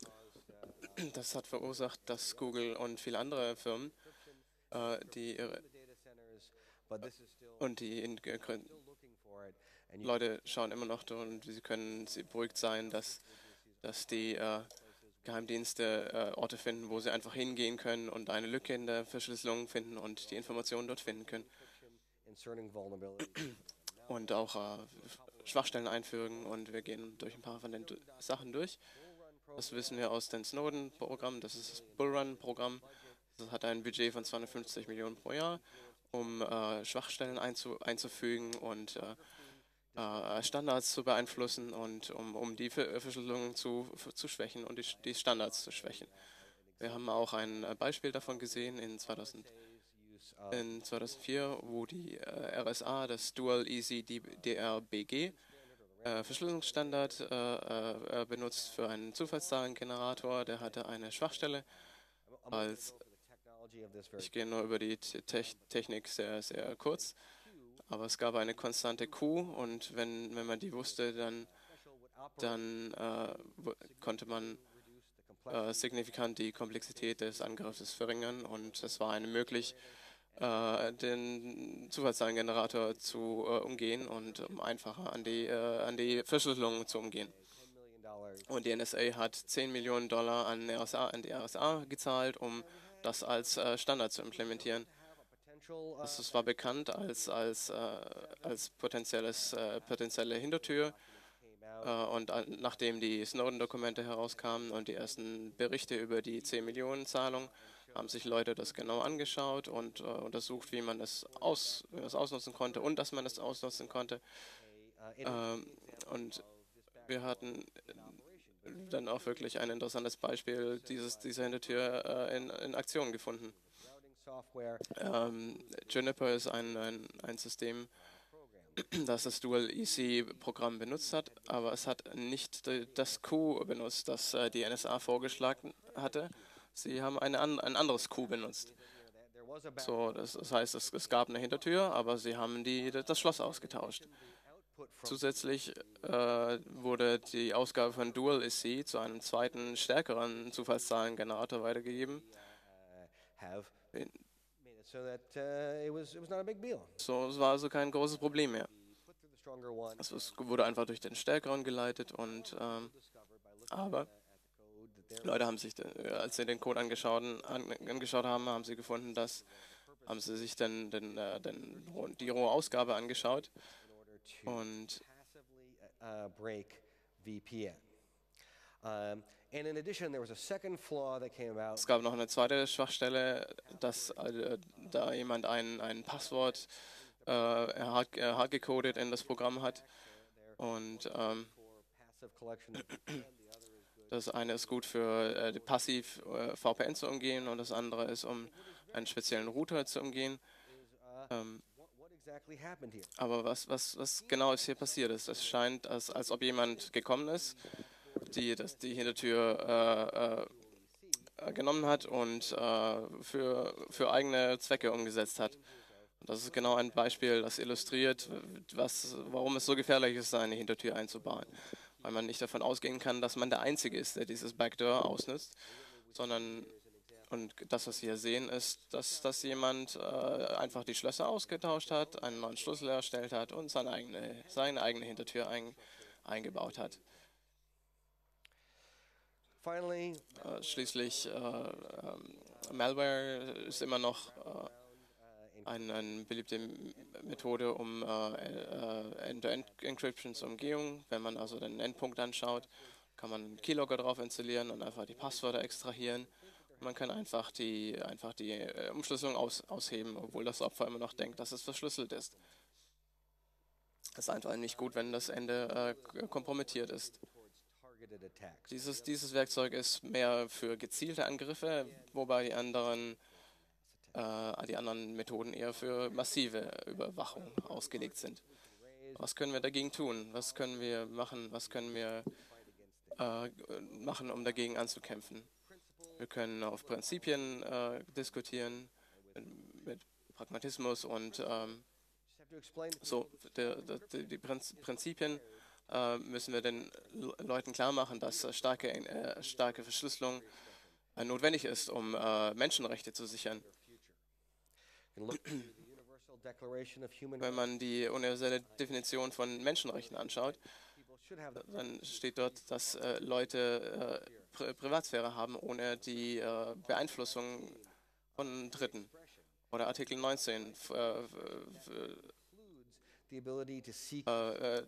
Das hat verursacht, dass Google und viele andere Firmen, äh, die ihre und die in, äh, Leute schauen immer noch und sie können sie beruhigt sein, dass, dass die äh, Geheimdienste äh, Orte finden, wo sie einfach hingehen können und eine Lücke in der Verschlüsselung finden und die Informationen dort finden können. Und auch äh, Schwachstellen einfügen und wir gehen durch ein paar von den Sachen durch. Das wissen wir aus dem Snowden-Programm, das ist das Bullrun-Programm. Das hat ein Budget von zweihundertfünfzig Millionen pro Jahr, um äh, Schwachstellen einzu einzufügen und äh, äh, Standards zu beeinflussen und um, um die Verschlüsselung zu, zu schwächen und die, die Standards zu schwächen. Wir haben auch ein Beispiel davon gesehen in, zweitausend, in zweitausendvier, wo die äh, R S A, das Dual Easy D R B G, Äh, Verschlüsselungsstandard äh, äh, benutzt für einen Zufallszahlengenerator. Der hatte eine Schwachstelle. Als ich gehe nur über die Te Technik sehr, sehr kurz. Aber es gab eine konstante Q und wenn, wenn man die wusste, dann, dann äh, konnte man äh, signifikant die Komplexität des Angriffes verringern und es war eine möglich, äh, den Zufallszahlengenerator zu äh, umgehen und um einfacher an die, äh, an die Verschlüsselung zu umgehen. Und die N S A hat zehn Millionen Dollar an, R S A, an die R S A gezahlt, um das als äh, Standard zu implementieren. Das war bekannt als, als, äh, als potenzielles, äh, potenzielle Hintertür. Äh, und äh, nachdem die Snowden-Dokumente herauskamen und die ersten Berichte über die zehn Millionen Zahlung, haben sich Leute das genau angeschaut und äh, untersucht, wie man das, aus, wie man das ausnutzen konnte und dass man das ausnutzen konnte. Ähm, und wir hatten dann auch wirklich ein interessantes Beispiel dieses, dieser Hintertür äh, in, in Aktion gefunden. Ähm, Juniper ist ein, ein, ein System, das das Dual-E C-Programm benutzt hat, aber es hat nicht das Coup benutzt, das die N S A vorgeschlagen hatte. Sie haben eine, ein anderes Coup benutzt. So, das, das heißt, es, es gab eine Hintertür, aber sie haben die, das Schloss ausgetauscht. Zusätzlich äh, wurde die Ausgabe von Dual-E C zu einem zweiten, stärkeren Zufallszahlengenerator weitergegeben. So, es war also kein großes Problem mehr. Also es wurde einfach durch den stärkeren geleitet und ähm, aber Leute haben sich, als sie den Code angeschaut, an, angeschaut haben, haben sie gefunden, dass haben sie sich dann den, den, den, die rohe Ausgabe angeschaut und es gab noch eine zweite Schwachstelle, dass äh, da jemand ein, ein Passwort äh, hard, äh, hard gecodet in das Programm hat und ähm, das eine ist gut für äh, die passiv äh, V P N zu umgehen und das andere ist, um einen speziellen Router zu umgehen. Ähm, aber was, was, was genau ist hier passiert ist? Es scheint, als, als ob jemand gekommen ist, die das, die Hintertür äh, äh, genommen hat und äh, für, für eigene Zwecke umgesetzt hat. Und das ist genau ein Beispiel, das illustriert, was, warum es so gefährlich ist, eine Hintertür einzubauen. Weil man nicht davon ausgehen kann, dass man der Einzige ist, der dieses Backdoor ausnutzt, sondern, und das, was Sie hier sehen, ist, dass, dass jemand äh, einfach die Schlösser ausgetauscht hat, einen neuen Schlüssel erstellt hat und seine eigene, seine eigene Hintertür ein, eingebaut hat. Äh, schließlich, äh, äh, Malware ist immer noch äh, eine, eine beliebte Methode, um äh, End-to-End-Encryption zur Umgehung. Wenn man also den Endpunkt anschaut, kann man einen Keylogger drauf installieren und einfach die Passwörter extrahieren. Und man kann einfach die, einfach die äh, Umschlüsselung aus, ausheben, obwohl das Opfer immer noch denkt, dass es verschlüsselt ist. Es ist einfach nicht gut, wenn das Ende äh, kompromittiert ist. Dieses, dieses Werkzeug ist mehr für gezielte Angriffe, wobei die anderen äh, die anderen Methoden eher für massive Überwachung ausgelegt sind. Was können wir dagegen tun? Was können wir machen? Was können wir äh, machen, um dagegen anzukämpfen? Wir können auf Prinzipien äh, diskutieren, mit, mit Pragmatismus und ähm, so. Die, die, die Prinzipien äh, müssen wir den Leuten klar machen, dass äh, starke, äh, starke Verschlüsselung äh, notwendig ist, um äh, Menschenrechte zu sichern. Wenn man die universelle Definition von Menschenrechten anschaut, dann steht dort, dass äh, Leute äh, Pri Privatsphäre haben, ohne die äh, Beeinflussung von Dritten. Oder Artikel neunzehn. Äh, äh,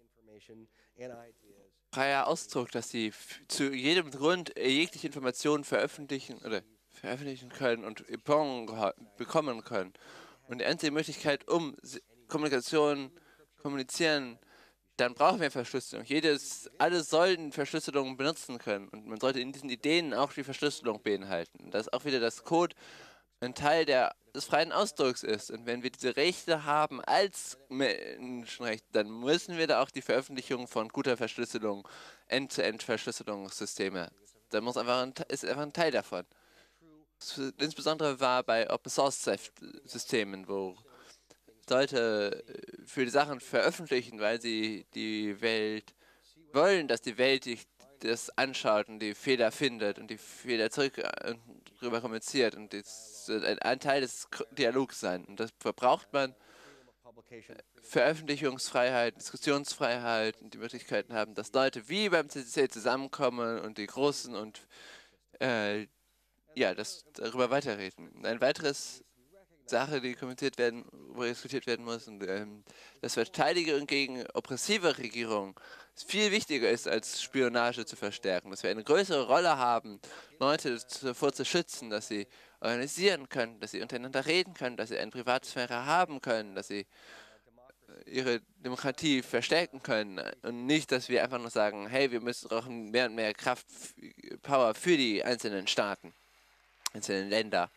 Freier Ausdruck, dass sie zu jedem Grund jegliche Informationen veröffentlichen oder veröffentlichen können und bekommen können. Und die einzige Möglichkeit, um Kommunikation kommunizieren, dann brauchen wir Verschlüsselung. Jedes, alle sollten Verschlüsselung benutzen können. Und man sollte in diesen Ideen auch die Verschlüsselung beinhalten. Dass auch wieder das Code ein Teil der, des freien Ausdrucks ist. Und wenn wir diese Rechte haben als Menschenrecht, dann müssen wir da auch die Veröffentlichung von guter Verschlüsselung, End-to-End-Verschlüsselungssysteme. Da muss einfach ein, ist einfach ein Teil davon. Das insbesondere war bei Open-Source-Systemen, wo Leute für die Sachen veröffentlichen, weil sie die Welt wollen, dass die Welt sich das anschaut und die Fehler findet und die Fehler zurück äh, darüber kommuniziert und das soll ein Teil des Dialogs sein. Und das verbraucht man Veröffentlichungsfreiheit, Diskussionsfreiheit und die Möglichkeiten haben, dass Leute wie beim C C C zusammenkommen und die Großen und äh, ja, das darüber weiterreden. Ein weiteres Sache, die kommentiert werden, wo diskutiert werden muss, und ähm, das Verteidigung gegen oppressive Regierungen viel wichtiger ist, als Spionage zu verstärken. Dass wir eine größere Rolle haben, Leute davor zu schützen, dass sie organisieren können, dass sie untereinander reden können, dass sie eine Privatsphäre haben können, dass sie ihre Demokratie verstärken können und nicht, dass wir einfach nur sagen, hey, wir müssen brauchen mehr und mehr Kraft, Power für die einzelnen Staaten, einzelnen Länder.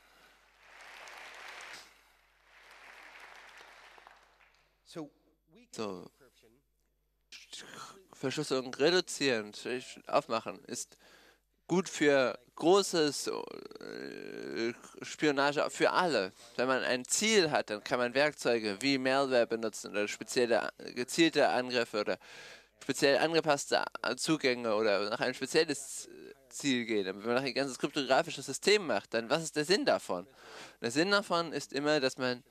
So, Verschlüsselung reduzieren, aufmachen, ist gut für großes äh, Spionage für alle. Wenn man ein Ziel hat, dann kann man Werkzeuge wie Malware benutzen oder spezielle gezielte Angriffe oder speziell angepasste Zugänge oder nach ein spezielles Ziel gehen. Aber wenn man nach ein ganzes kryptografisches System macht, dann was ist der Sinn davon? Der Sinn davon ist immer, dass man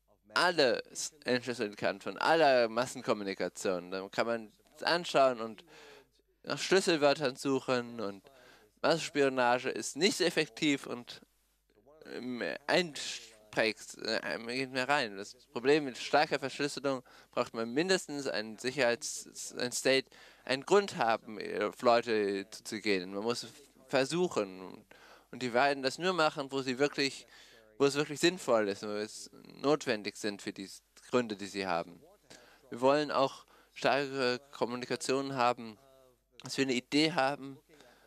alles entschlüsseln kann, von aller Massenkommunikation. Dann kann man es anschauen und nach Schlüsselwörtern suchen und Massenspionage ist nicht so effektiv und ähm, einprägt, äh, geht mehr rein. Das Problem mit starker Verschlüsselung braucht man mindestens ein Sicherheits-, ein State, einen Grund haben, auf Leute zu gehen. Man muss versuchen. Und die werden das nur machen, wo sie wirklich, wo es wirklich sinnvoll ist, wo es notwendig sind für die Gründe, die sie haben. Wir wollen auch starke Kommunikation haben, dass wir eine Idee haben,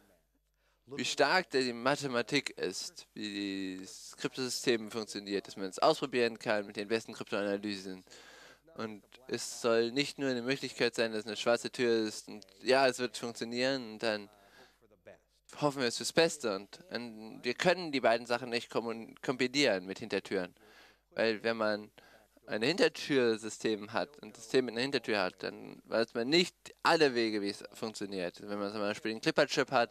wie stark die Mathematik ist, wie das Kryptosystem funktioniert, dass man es ausprobieren kann mit den besten Kryptoanalysen. Und es soll nicht nur eine Möglichkeit sein, dass eine schwarze Tür ist und ja, es wird funktionieren und dann hoffen wir es fürs Beste. Und, und wir können die beiden Sachen nicht kombinieren mit Hintertüren. Weil wenn man ein Hintertürsystem hat, ein System mit einer Hintertür hat, dann weiß man nicht alle Wege, wie es funktioniert. Wenn man zum Beispiel einen Clipper-Chip hat,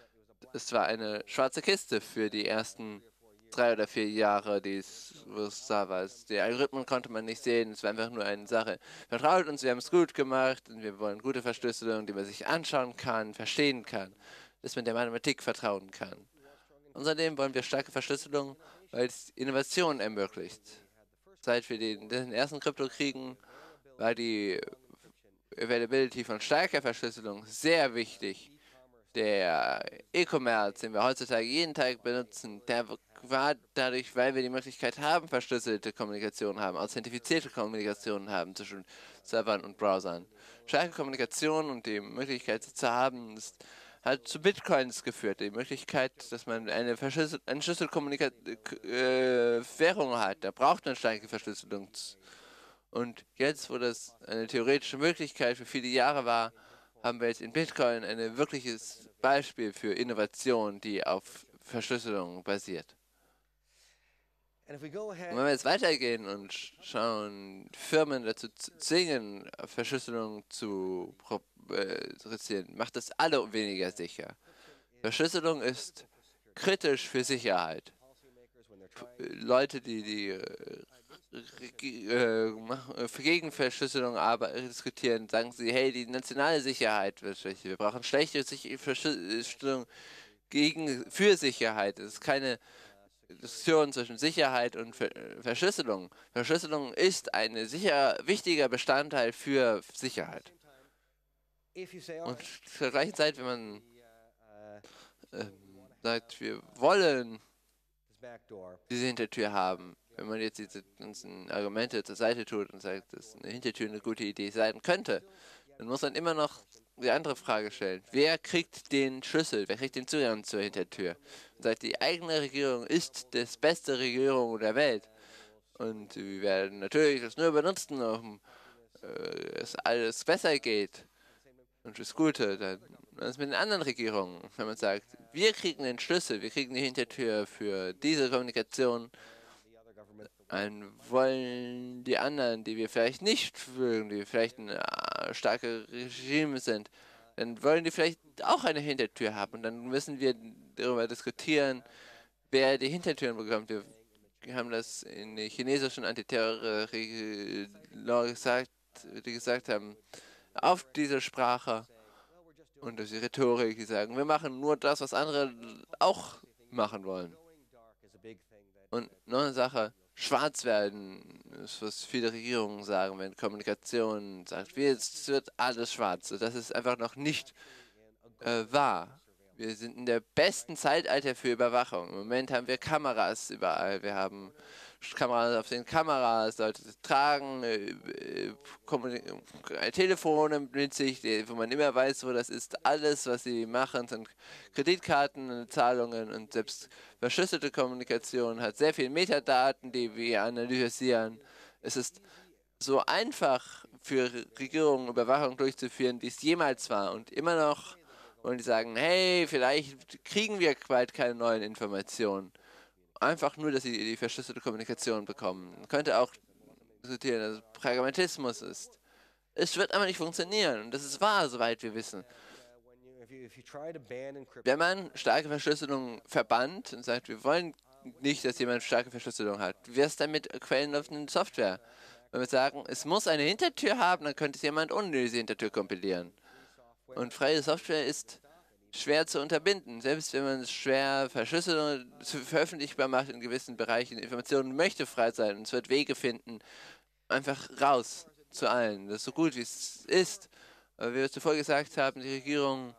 es war eine schwarze Kiste für die ersten drei oder vier Jahre, die es, wo es da war. Die Algorithmen konnte man nicht sehen, es war einfach nur eine Sache. Vertraut uns, wir haben es gut gemacht und wir wollen gute Verschlüsselung, die man sich anschauen kann, verstehen kann, dass man der Mathematik vertrauen kann. Außerdem wollen wir starke Verschlüsselung, weil es Innovation ermöglicht. Seit wir den, den ersten Krypto kriegen, war die Availability von starker Verschlüsselung sehr wichtig. Der E-Commerce, den wir heutzutage jeden Tag benutzen, der war dadurch, weil wir die Möglichkeit haben, verschlüsselte Kommunikation haben, authentifizierte Kommunikation haben zwischen Servern und Browsern. Starke Kommunikation und die Möglichkeit zu haben, ist, hat zu Bitcoins geführt. Die Möglichkeit, dass man eine verschlüsselte äh, Währung hat, da braucht man starke Verschlüsselung. Und jetzt, wo das eine theoretische Möglichkeit für viele Jahre war, haben wir jetzt in Bitcoin ein wirkliches Beispiel für Innovation, die auf Verschlüsselung basiert. Und wenn wir jetzt weitergehen und schauen, Firmen dazu zwingen, Verschlüsselung zu produzieren, macht das alle weniger sicher. Verschlüsselung ist kritisch für Sicherheit. Leute, die die für Gegenverschlüsselung diskutieren, sagen sie, hey, die nationale Sicherheit wird schlecht. Wir brauchen schlechte Verschlüsselung gegen, für Sicherheit. Es ist keine Diskussion zwischen Sicherheit und Verschlüsselung. Verschlüsselung ist ein sicher wichtiger Bestandteil für Sicherheit. Und zur gleichen Zeit, wenn man äh, sagt, wir wollen diese Hintertür haben, wenn man jetzt diese ganzen Argumente zur Seite tut und sagt, dass eine Hintertür eine gute Idee sein könnte, dann muss man immer noch die andere Frage stellen. Wer kriegt den Schlüssel? Wer kriegt den Zugang zur Hintertür? Und sagt, die eigene Regierung ist das beste Regierung der Welt. Und wir werden natürlich das nur benutzen, um äh, es alles besser geht. Und das Gute, dann ist mit den anderen Regierungen. Wenn man sagt, wir kriegen den Schlüssel, wir kriegen die Hintertür für diese Kommunikation, dann wollen die anderen, die wir vielleicht nicht mögen, die vielleicht ein äh, starke Regime sind, dann wollen die vielleicht auch eine Hintertür haben. Und dann müssen wir darüber diskutieren, wer die Hintertüren bekommt. Wir haben das in der chinesischen Antiterror-Law gesagt, die gesagt haben, auf diese Sprache und durch die Rhetorik, die sagen, wir machen nur das, was andere auch machen wollen. Und noch eine Sache, schwarz werden, ist, was viele Regierungen sagen, wenn Kommunikation sagt, jetzt wird alles schwarz. Das ist einfach noch nicht äh, wahr. Wir sind in der besten Zeitalter für Überwachung. Im Moment haben wir Kameras überall. Wir haben Kameras auf den Kameras, Leute tragen äh, äh, Telefone mit sich, wo man immer weiß, wo das ist. Alles, was sie machen, sind Kreditkartenzahlungen und selbst verschlüsselte Kommunikation hat sehr viele Metadaten, die wir analysieren. Es ist so einfach für Regierungen Überwachung durchzuführen, wie es jemals war. Und immer noch wollen die sagen, hey, vielleicht kriegen wir bald keine neuen Informationen. Einfach nur, dass sie die verschlüsselte Kommunikation bekommen. Man könnte auch diskutieren, dass es Pragmatismus ist. Es wird aber nicht funktionieren. Und das ist wahr, soweit wir wissen. Wenn man starke Verschlüsselung verbannt und sagt, wir wollen nicht, dass jemand starke Verschlüsselung hat, wie wäre es dann mit quellenlaufenden Software? Wenn wir sagen, es muss eine Hintertür haben, dann könnte es jemand ohne diese Hintertür kompilieren. Und freie Software ist schwer zu unterbinden. Selbst wenn man es schwer verschlüsselt und veröffentlichbar macht in gewissen Bereichen, Informationen möchte frei sein und es wird Wege finden, einfach raus zu allen. Das ist so gut, wie es ist. Aber wie wir zuvor gesagt haben, die Regierungen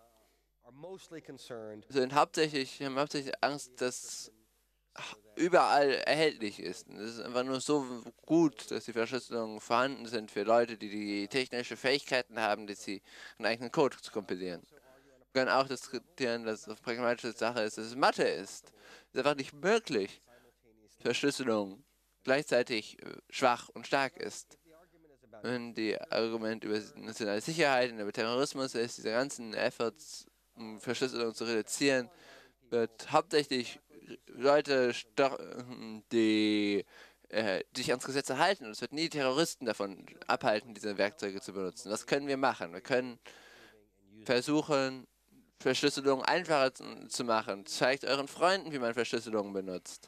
sind hauptsächlich, haben hauptsächlich Angst, dass überall erhältlich ist. Und es ist einfach nur so gut, dass die Verschlüsselungen vorhanden sind für Leute, die die technischen Fähigkeiten haben, die sie einen eigenen Code zu kompilieren. Wir können auch diskutieren, dass es eine pragmatische Sache ist, dass es Mathe ist. Es ist einfach nicht möglich, Verschlüsselung gleichzeitig schwach und stark ist. Wenn die Argument über nationale Sicherheit und über Terrorismus ist, diese ganzen Efforts, um Verschlüsselung zu reduzieren, wird hauptsächlich Leute, die äh, sich ans Gesetz halten. Und es wird nie Terroristen davon abhalten, diese Werkzeuge zu benutzen. Was können wir machen? Wir können versuchen, Verschlüsselung einfacher zu, zu machen. Zeigt euren Freunden, wie man Verschlüsselung benutzt.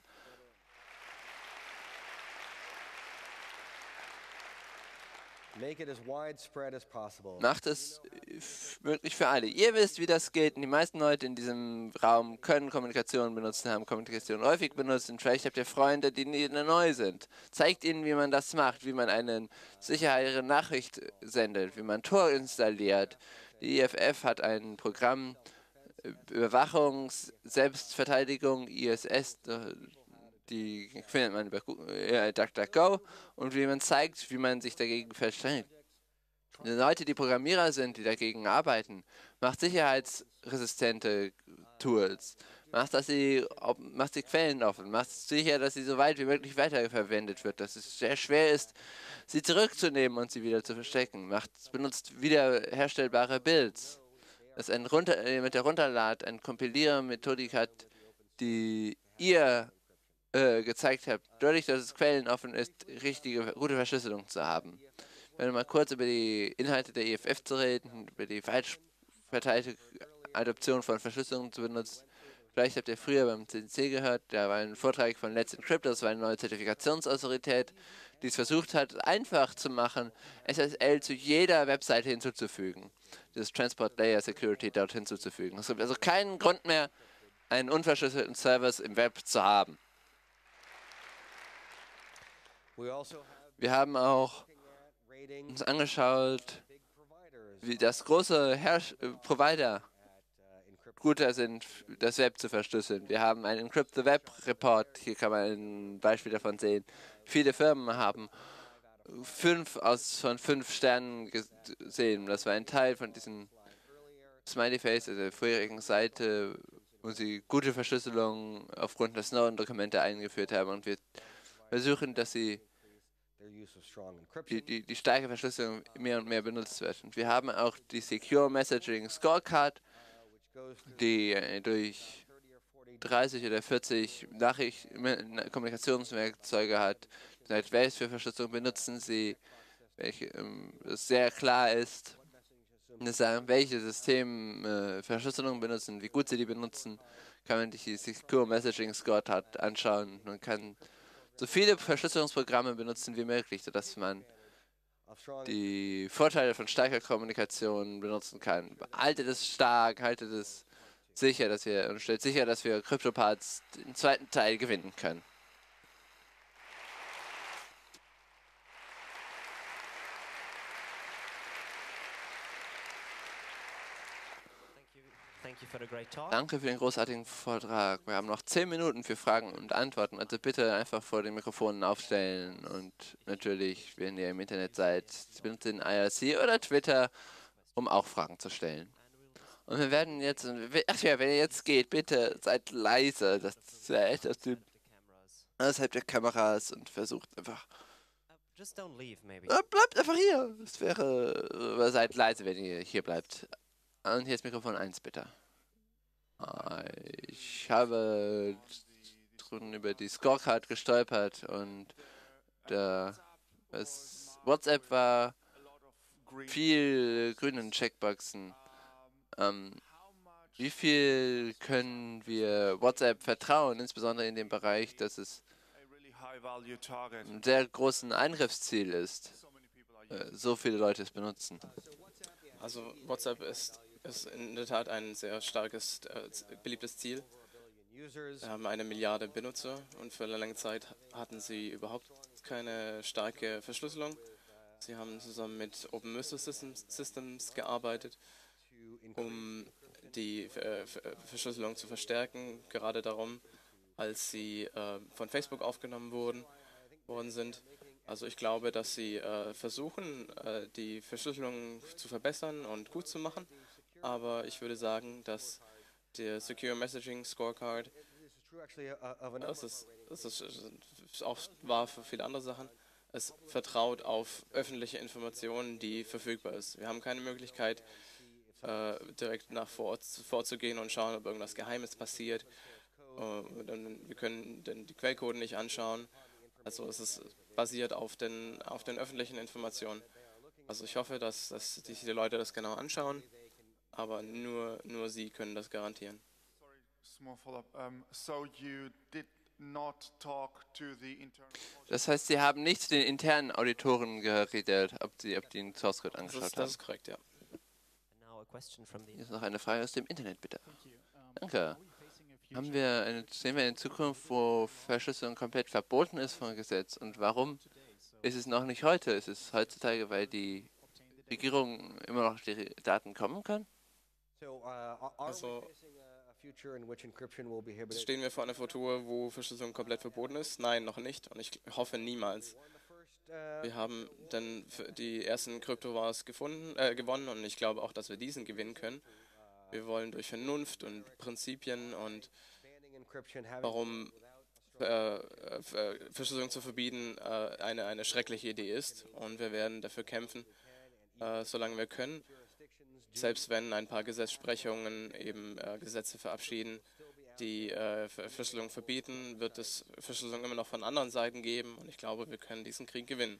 Macht es möglich für alle. Ihr wisst, wie das geht. Und die meisten Leute in diesem Raum können Kommunikation benutzen, haben Kommunikation häufig benutzt. Und vielleicht habt ihr Freunde, die neu sind. Zeigt ihnen, wie man das macht, wie man eine sichere Nachricht sendet, wie man Tor installiert. Die I F F hat ein Programm, Überwachung, Selbstverteidigung, I S S, die findet man über äh, DuckDuckGo, und wie man zeigt, wie man sich dagegen verstellt. Die Leute, die Programmierer sind, die dagegen arbeiten, macht sicherheitsresistente Tools, macht, dass sie, macht die Quellen offen, macht sicher, dass sie so weit wie möglich weiterverwendet wird, dass es sehr schwer ist, sie zurückzunehmen und sie wieder zu verstecken, macht, benutzt wiederherstellbare Builds, dass ein runter, jemand, der runterlädt, eine Kompiliermethodik hat, die ihr gezeigt habt, dadurch, dass es quellenoffen ist, richtige, gute Verschlüsselung zu haben. Wenn wir mal kurz über die Inhalte der I F F zu reden, über die falsch verteilte Adoption von Verschlüsselung zu benutzen. Vielleicht habt ihr früher beim C C C gehört, da war ein Vortrag von Let's Encrypt, das war eine neue Zertifikationsautorität, die es versucht hat, einfach zu machen, S S L zu jeder Webseite hinzuzufügen. Dieses Transport Layer Security dort hinzuzufügen. Es gibt also keinen Grund mehr, einen unverschlüsselten Service im Web zu haben. Wir haben auch uns angeschaut, wie das große Herrsch Provider guter sind, das Web zu verschlüsseln. Wir haben einen Encrypt the Web Report, hier kann man ein Beispiel davon sehen. Viele Firmen haben fünf aus von fünf Sternen gesehen. Das war ein Teil von diesem Smiley Face, also der vorherigen Seite, wo sie gute Verschlüsselung aufgrund der Snowden-Dokumente eingeführt haben, und wir versuchen, dass sie die, die, die starke Verschlüsselung mehr und mehr benutzt wird. Und wir haben auch die Secure Messaging Scorecard, die äh, durch dreißig oder vierzig Nachricht Kommunikationswerkzeuge hat. Seit welches für Verschlüsselung benutzen sie, welche ähm, es sehr klar ist, sagen, welche Systeme äh, Verschlüsselung benutzen, wie gut sie die benutzen, kann man sich die Secure Messaging Scorecard anschauen. Man kann so viele Verschlüsselungsprogramme benutzen wie möglich, sodass man die Vorteile von starker Kommunikation benutzen kann. Haltet es stark, haltet es sicher, dass wir, und stellt sicher, dass wir CryptoParts den zweiten Teil gewinnen können. Danke für den großartigen Vortrag. Wir haben noch zehn Minuten für Fragen und Antworten. Also bitte einfach vor den Mikrofonen aufstellen. Und natürlich, wenn ihr im Internet seid, benutzt den I R C oder Twitter, um auch Fragen zu stellen. Und wir werden jetzt, ach ja, wenn ihr jetzt geht, bitte seid leise. Das ist ja echt aus dem, außerhalb der Kameras, und versucht einfach Just don't leave, maybe. Äh, bleibt einfach hier. Es wäre, äh, seid leise, wenn ihr hier bleibt. Und hier ist Mikrofon eins, bitte. Ah, Ich habe drüben über die Scorecard gestolpert und da es WhatsApp war viel grünen Checkboxen. Ähm, wie viel können wir WhatsApp vertrauen, insbesondere in dem Bereich, dass es ein sehr großen Eingriffsziel ist, äh, so viele Leute es benutzen? Also WhatsApp ist, ist in der Tat ein sehr starkes, äh, beliebtes Ziel. Wir haben eine Milliarde Benutzer und für eine lange Zeit hatten sie überhaupt keine starke Verschlüsselung. Sie haben zusammen mit Open Mystery Systems, Systems gearbeitet, um die äh, Verschlüsselung zu verstärken, gerade darum, als sie äh, von Facebook aufgenommen wurden, worden sind. Also ich glaube, dass sie äh, versuchen, äh, die Verschlüsselung zu verbessern und gut zu machen, aber ich würde sagen, dass der Secure Messaging Scorecard, das ist, das ist, das ist auch wahr für viele andere Sachen, es vertraut auf öffentliche Informationen, die verfügbar ist. Wir haben keine Möglichkeit, äh, direkt nach vor Ort vorzugehen und schauen, ob irgendwas Geheimes passiert. Äh, dann, wir können den, die Quellcode nicht anschauen. Also es ist basiert auf den, auf den öffentlichen Informationen. Also ich hoffe, dass, dass die, die Leute das genau anschauen, aber nur, nur sie können das garantieren. Small follow-up. Um, so you did not talk to the internal. Das heißt, Sie haben nicht zu den internen Auditoren geredet, ob Sie ob die den Source Code Das angeschaut ist, das haben. ist korrekt, ja. And now a question from the Hier ist noch eine Frage aus dem Internet, bitte. Danke. Haben wir eine, sehen wir eine Zukunft, wo Verschlüsselung komplett verboten ist vom Gesetz? Und warum ist es noch nicht heute? Ist es heutzutage, weil die Regierung immer noch die Daten kommen kann? Also stehen wir vor einer Futur, wo Verschlüsselung komplett verboten ist? Nein, noch nicht. Und ich hoffe niemals. Wir haben dann die ersten Kryptowars gefunden, äh, gewonnen und ich glaube auch, dass wir diesen gewinnen können. Wir wollen durch Vernunft und Prinzipien und warum äh, Verschlüsselung zu verbieten äh, eine, eine schreckliche Idee ist. Und wir werden dafür kämpfen, äh, solange wir können. Selbst wenn ein paar Gesetzesprechungen eben äh, Gesetze verabschieden, die äh, Verschlüsselung verbieten, wird es Verschlüsselung immer noch von anderen Seiten geben. Und ich glaube, wir können diesen Krieg gewinnen.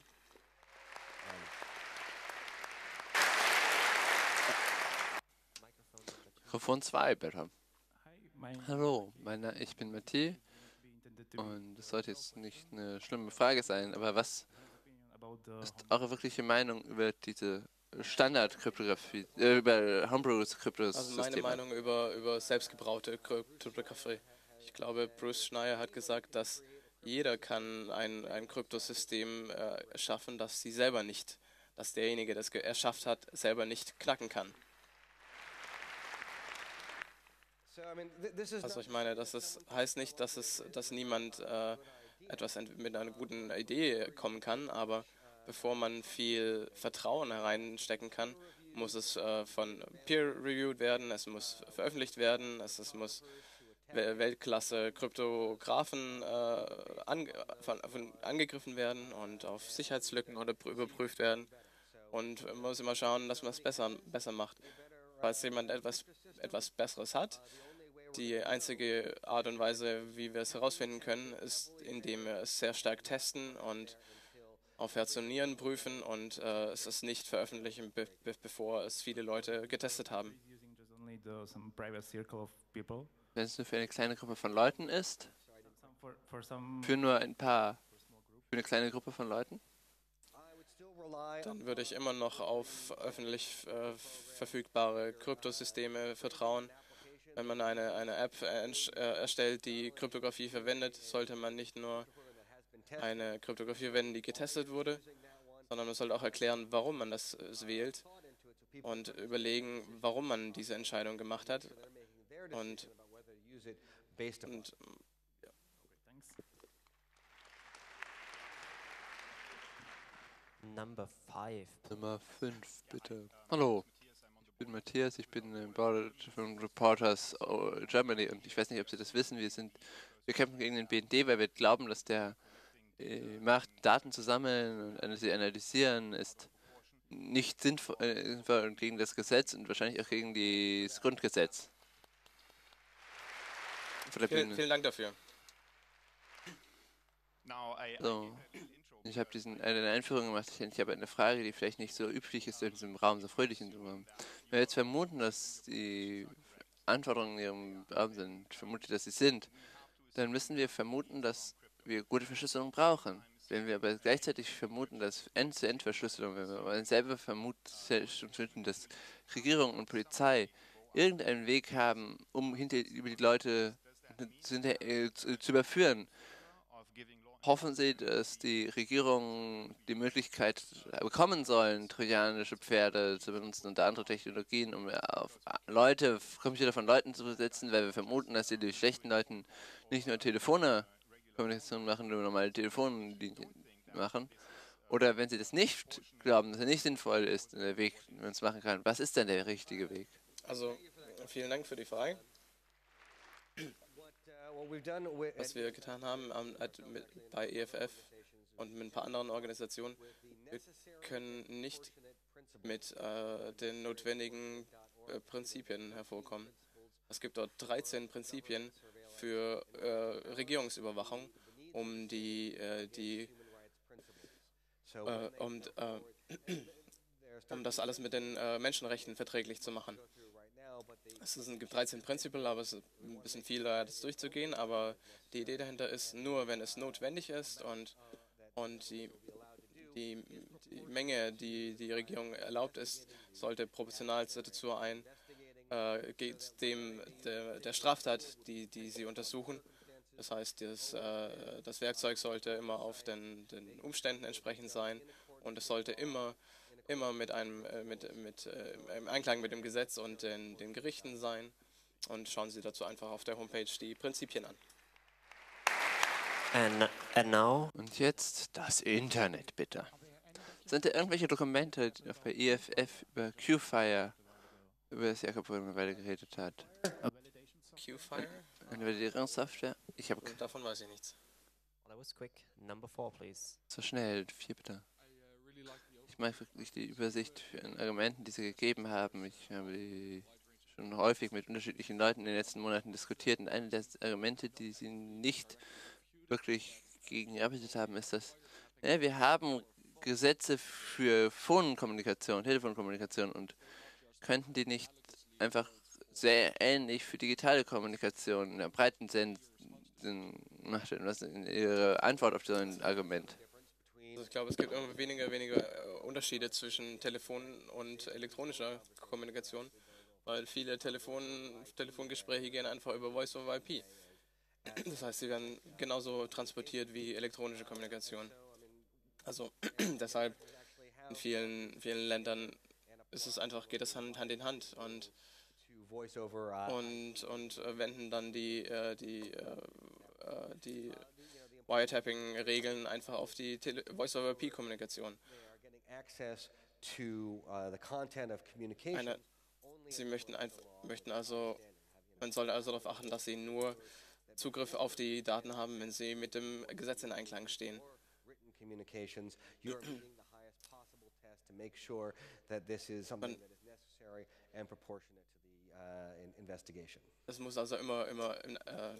Mikrofon zwei, bitte. Hallo, meine, ich bin Matthias und das sollte jetzt nicht eine schlimme Frage sein, aber was ist eure wirkliche Meinung über diese Standard-Kryptographie, äh, über Homebrew-Kryptosysteme? Also meine Meinung über, über selbstgebraute Kryptographie. Ich glaube, Bruce Schneier hat gesagt, dass jeder kann ein, ein Kryptosystem äh, erschaffen, das sie selber nicht, dass derjenige, der es erschafft hat, selber nicht knacken kann. Also ich meine, das ist, heißt nicht, dass es, dass niemand äh, etwas mit einer guten Idee kommen kann, aber bevor man viel Vertrauen hereinstecken kann, muss es äh, von peer-reviewed werden, es muss veröffentlicht werden, es, es muss Weltklasse Kryptografen äh, an, von, von angegriffen werden und auf Sicherheitslücken oder überprüft werden. Und man muss immer schauen, dass man es besser, besser macht. Falls jemand etwas, etwas Besseres hat, die einzige Art und Weise, wie wir es herausfinden können, ist, indem wir es sehr stark testen und auf Herz und Nieren prüfen und äh, es ist nicht veröffentlichen, be be bevor es viele Leute getestet haben. Wenn es nur für eine kleine Gruppe von Leuten ist? Für nur ein paar, für eine kleine Gruppe von Leuten? Dann würde ich immer noch auf öffentlich äh, verfügbare Kryptosysteme vertrauen. Wenn man eine, eine App äh, erstellt, die Kryptographie verwendet, sollte man nicht nur eine Kryptographie verwenden, die getestet wurde, sondern man sollte auch erklären, warum man das äh, wählt und überlegen, warum man diese Entscheidung gemacht hat. Und, und ja. Number five. Nummer fünf, bitte. Hallo, ich bin Matthias, ich bin im Board von Reporters Germany und ich weiß nicht, ob Sie das wissen, wir sind, wir kämpfen gegen den B N D, weil wir glauben, dass der äh, macht, Daten zu sammeln und sie analysieren, ist nicht sinnvoll, äh, sinnvoll und gegen das Gesetz und wahrscheinlich auch gegen die- das Grundgesetz. Von der Vielen, Bühne. vielen Dank dafür. So, ich habe diesen eine Einführung gemacht. Ich, ich habe eine Frage, die vielleicht nicht so üblich ist in diesem Raum, so fröhlich in diesem Raum. Wenn wir jetzt vermuten, dass die Anforderungen in ihrem Raum sind, ich vermute, dass sie sind, dann müssen wir vermuten, dass wir gute Verschlüsselung brauchen. Wenn wir aber gleichzeitig vermuten, dass End-zu-End-Verschlüsselung, wenn wir aber selber vermuten, dass Regierung und Polizei irgendeinen Weg haben, um hinter über die Leute zu, hinter- äh, zu, zu überführen, hoffen Sie, dass die Regierungen die Möglichkeit bekommen sollen, trojanische Pferde zu benutzen und andere Technologien, um auf Leute, Computer von Leuten zu besetzen, weil wir vermuten, dass sie die schlechten Leuten nicht nur Telefone Kommunikation machen, nur normale Telefonlinien machen. Oder wenn sie das nicht glauben, dass er nicht sinnvoll ist, der Weg, den man es machen kann, was ist denn der richtige Weg? Also, vielen Dank für die Frage. Was wir getan haben ähm, at- mit, bei E F F und mit ein paar anderen Organisationen, wir können nicht mit äh, den notwendigen äh, Prinzipien hervorkommen. Es gibt dort dreizehn Prinzipien für äh, Regierungsüberwachung, um die, äh, die äh, um, äh, um das alles mit den äh, Menschenrechten verträglich zu machen. Es ist- gibt dreizehn Prinzipien, aber es ist ein bisschen viel, da das durchzugehen. Aber die Idee dahinter ist, nur wenn es notwendig ist und, und die, die, die Menge, die die Regierung erlaubt ist, sollte proportional dazu ein, äh, geht dem der, der Straftat, die, die sie untersuchen. Das heißt, das, äh, das Werkzeug sollte immer auf den, den Umständen entsprechend sein und es sollte immer immer mit einem äh, mit, mit äh, im Einklang mit dem Gesetz und den, den Gerichten sein. Und schauen Sie dazu einfach auf der Homepage die Prinzipien an. And, and now, Und jetzt das Internet, bitte. Sind da irgendwelche Dokumente, die auf bei E F F über Qfire, über das Jakob vorhin eine Weile geredet hat? Qfire? Eine Validierungssoftware? Ich habe Davon weiß ich nichts. well, that was quick. Number four, please. so schnell, vier bitte. Ich mag wirklich die Übersicht für Argumenten, die Sie gegeben haben. Ich habe die schon häufig mit unterschiedlichen Leuten in den letzten Monaten diskutiert und eine der Argumente, die Sie nicht wirklich gegengearbeitet haben, ist, dass ja, wir haben Gesetze für Phonekommunikation, Telefonkommunikation und könnten die nicht einfach sehr ähnlich für digitale Kommunikation in der breiten Sinn machen? Was ist Ihre Antwort auf so ein Argument? Also ich glaube, es gibt immer weniger, weniger äh, Unterschiede zwischen Telefon und elektronischer Kommunikation, weil viele Telefon, Telefongespräche gehen einfach über Voice over I P. Das heißt, sie werden genauso transportiert wie elektronische Kommunikation. Also deshalb in vielen, vielen Ländern ist es einfach, geht es Hand, Hand in Hand und, und, und äh, wenden dann die, äh, die, äh, äh, die Wiretapping-Regeln einfach auf die Voice-over-I P-Kommunikation. Eine, sie möchten, ein, möchten also, man sollte also darauf achten, dass sie nur Zugriff auf die Daten haben, wenn sie mit dem Gesetz in Einklang stehen. communications, you're meeting the highest possible test to make sure that this is something that is necessary and proportionate to the uh, in investigation. Das muss also immer, immer in, äh,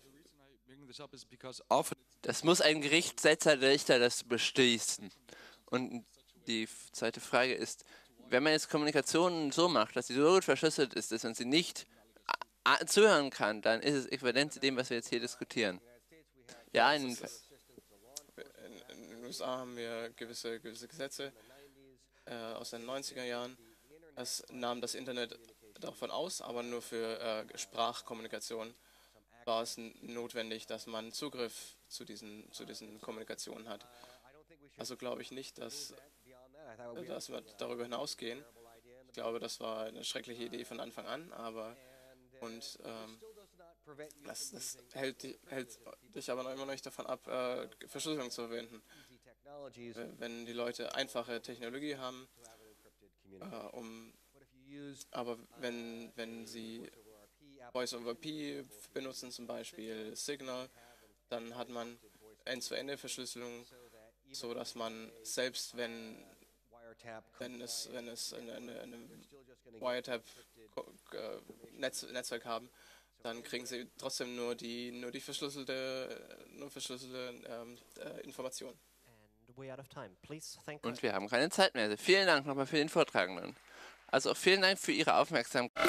Das muss ein Gerichtssetzer Richter das beschließen. Und die f- zweite Frage ist, wenn man jetzt Kommunikation so macht, dass sie so gut verschlüsselt ist, dass man sie nicht a- a- zuhören kann, dann ist es äquivalent zu dem, was wir jetzt hier diskutieren. Ja, das in, ist es. In, in den U S A haben wir gewisse, gewisse Gesetze äh, aus den neunziger Jahren. Es nahm das Internet davon aus, aber nur für äh, Sprachkommunikation war es n- notwendig, dass man Zugriff zu diesen, zu diesen Kommunikationen hat. Also glaube ich nicht, dass, äh, dass wir darüber hinausgehen. Ich glaube, das war eine schreckliche Idee von Anfang an, aber und ähm, das, das hält, di- hält dich aber noch immer noch nicht davon ab, äh, Verschlüsselung zu verwenden. Äh, Wenn die Leute einfache Technologie haben, äh, um, aber wenn, wenn sie Voice-over-I P benutzen, zum Beispiel Signal, dann hat man End-zu-Ende-Verschlüsselung so dass man selbst wenn wiretap wenn es compliant, wenn es eine, eine, eine still just going to get Wiretap-Netz, Netzwerk haben, dann kriegen sie trotzdem nur die nur die verschlüsselte nur verschlüsselte ähm, äh, Informationen. And we're out of time. Please thank Und wir haben keine Zeit mehr. Vielen Dank nochmal für den Vortragenden. Also vielen Dank für Ihre Aufmerksamkeit.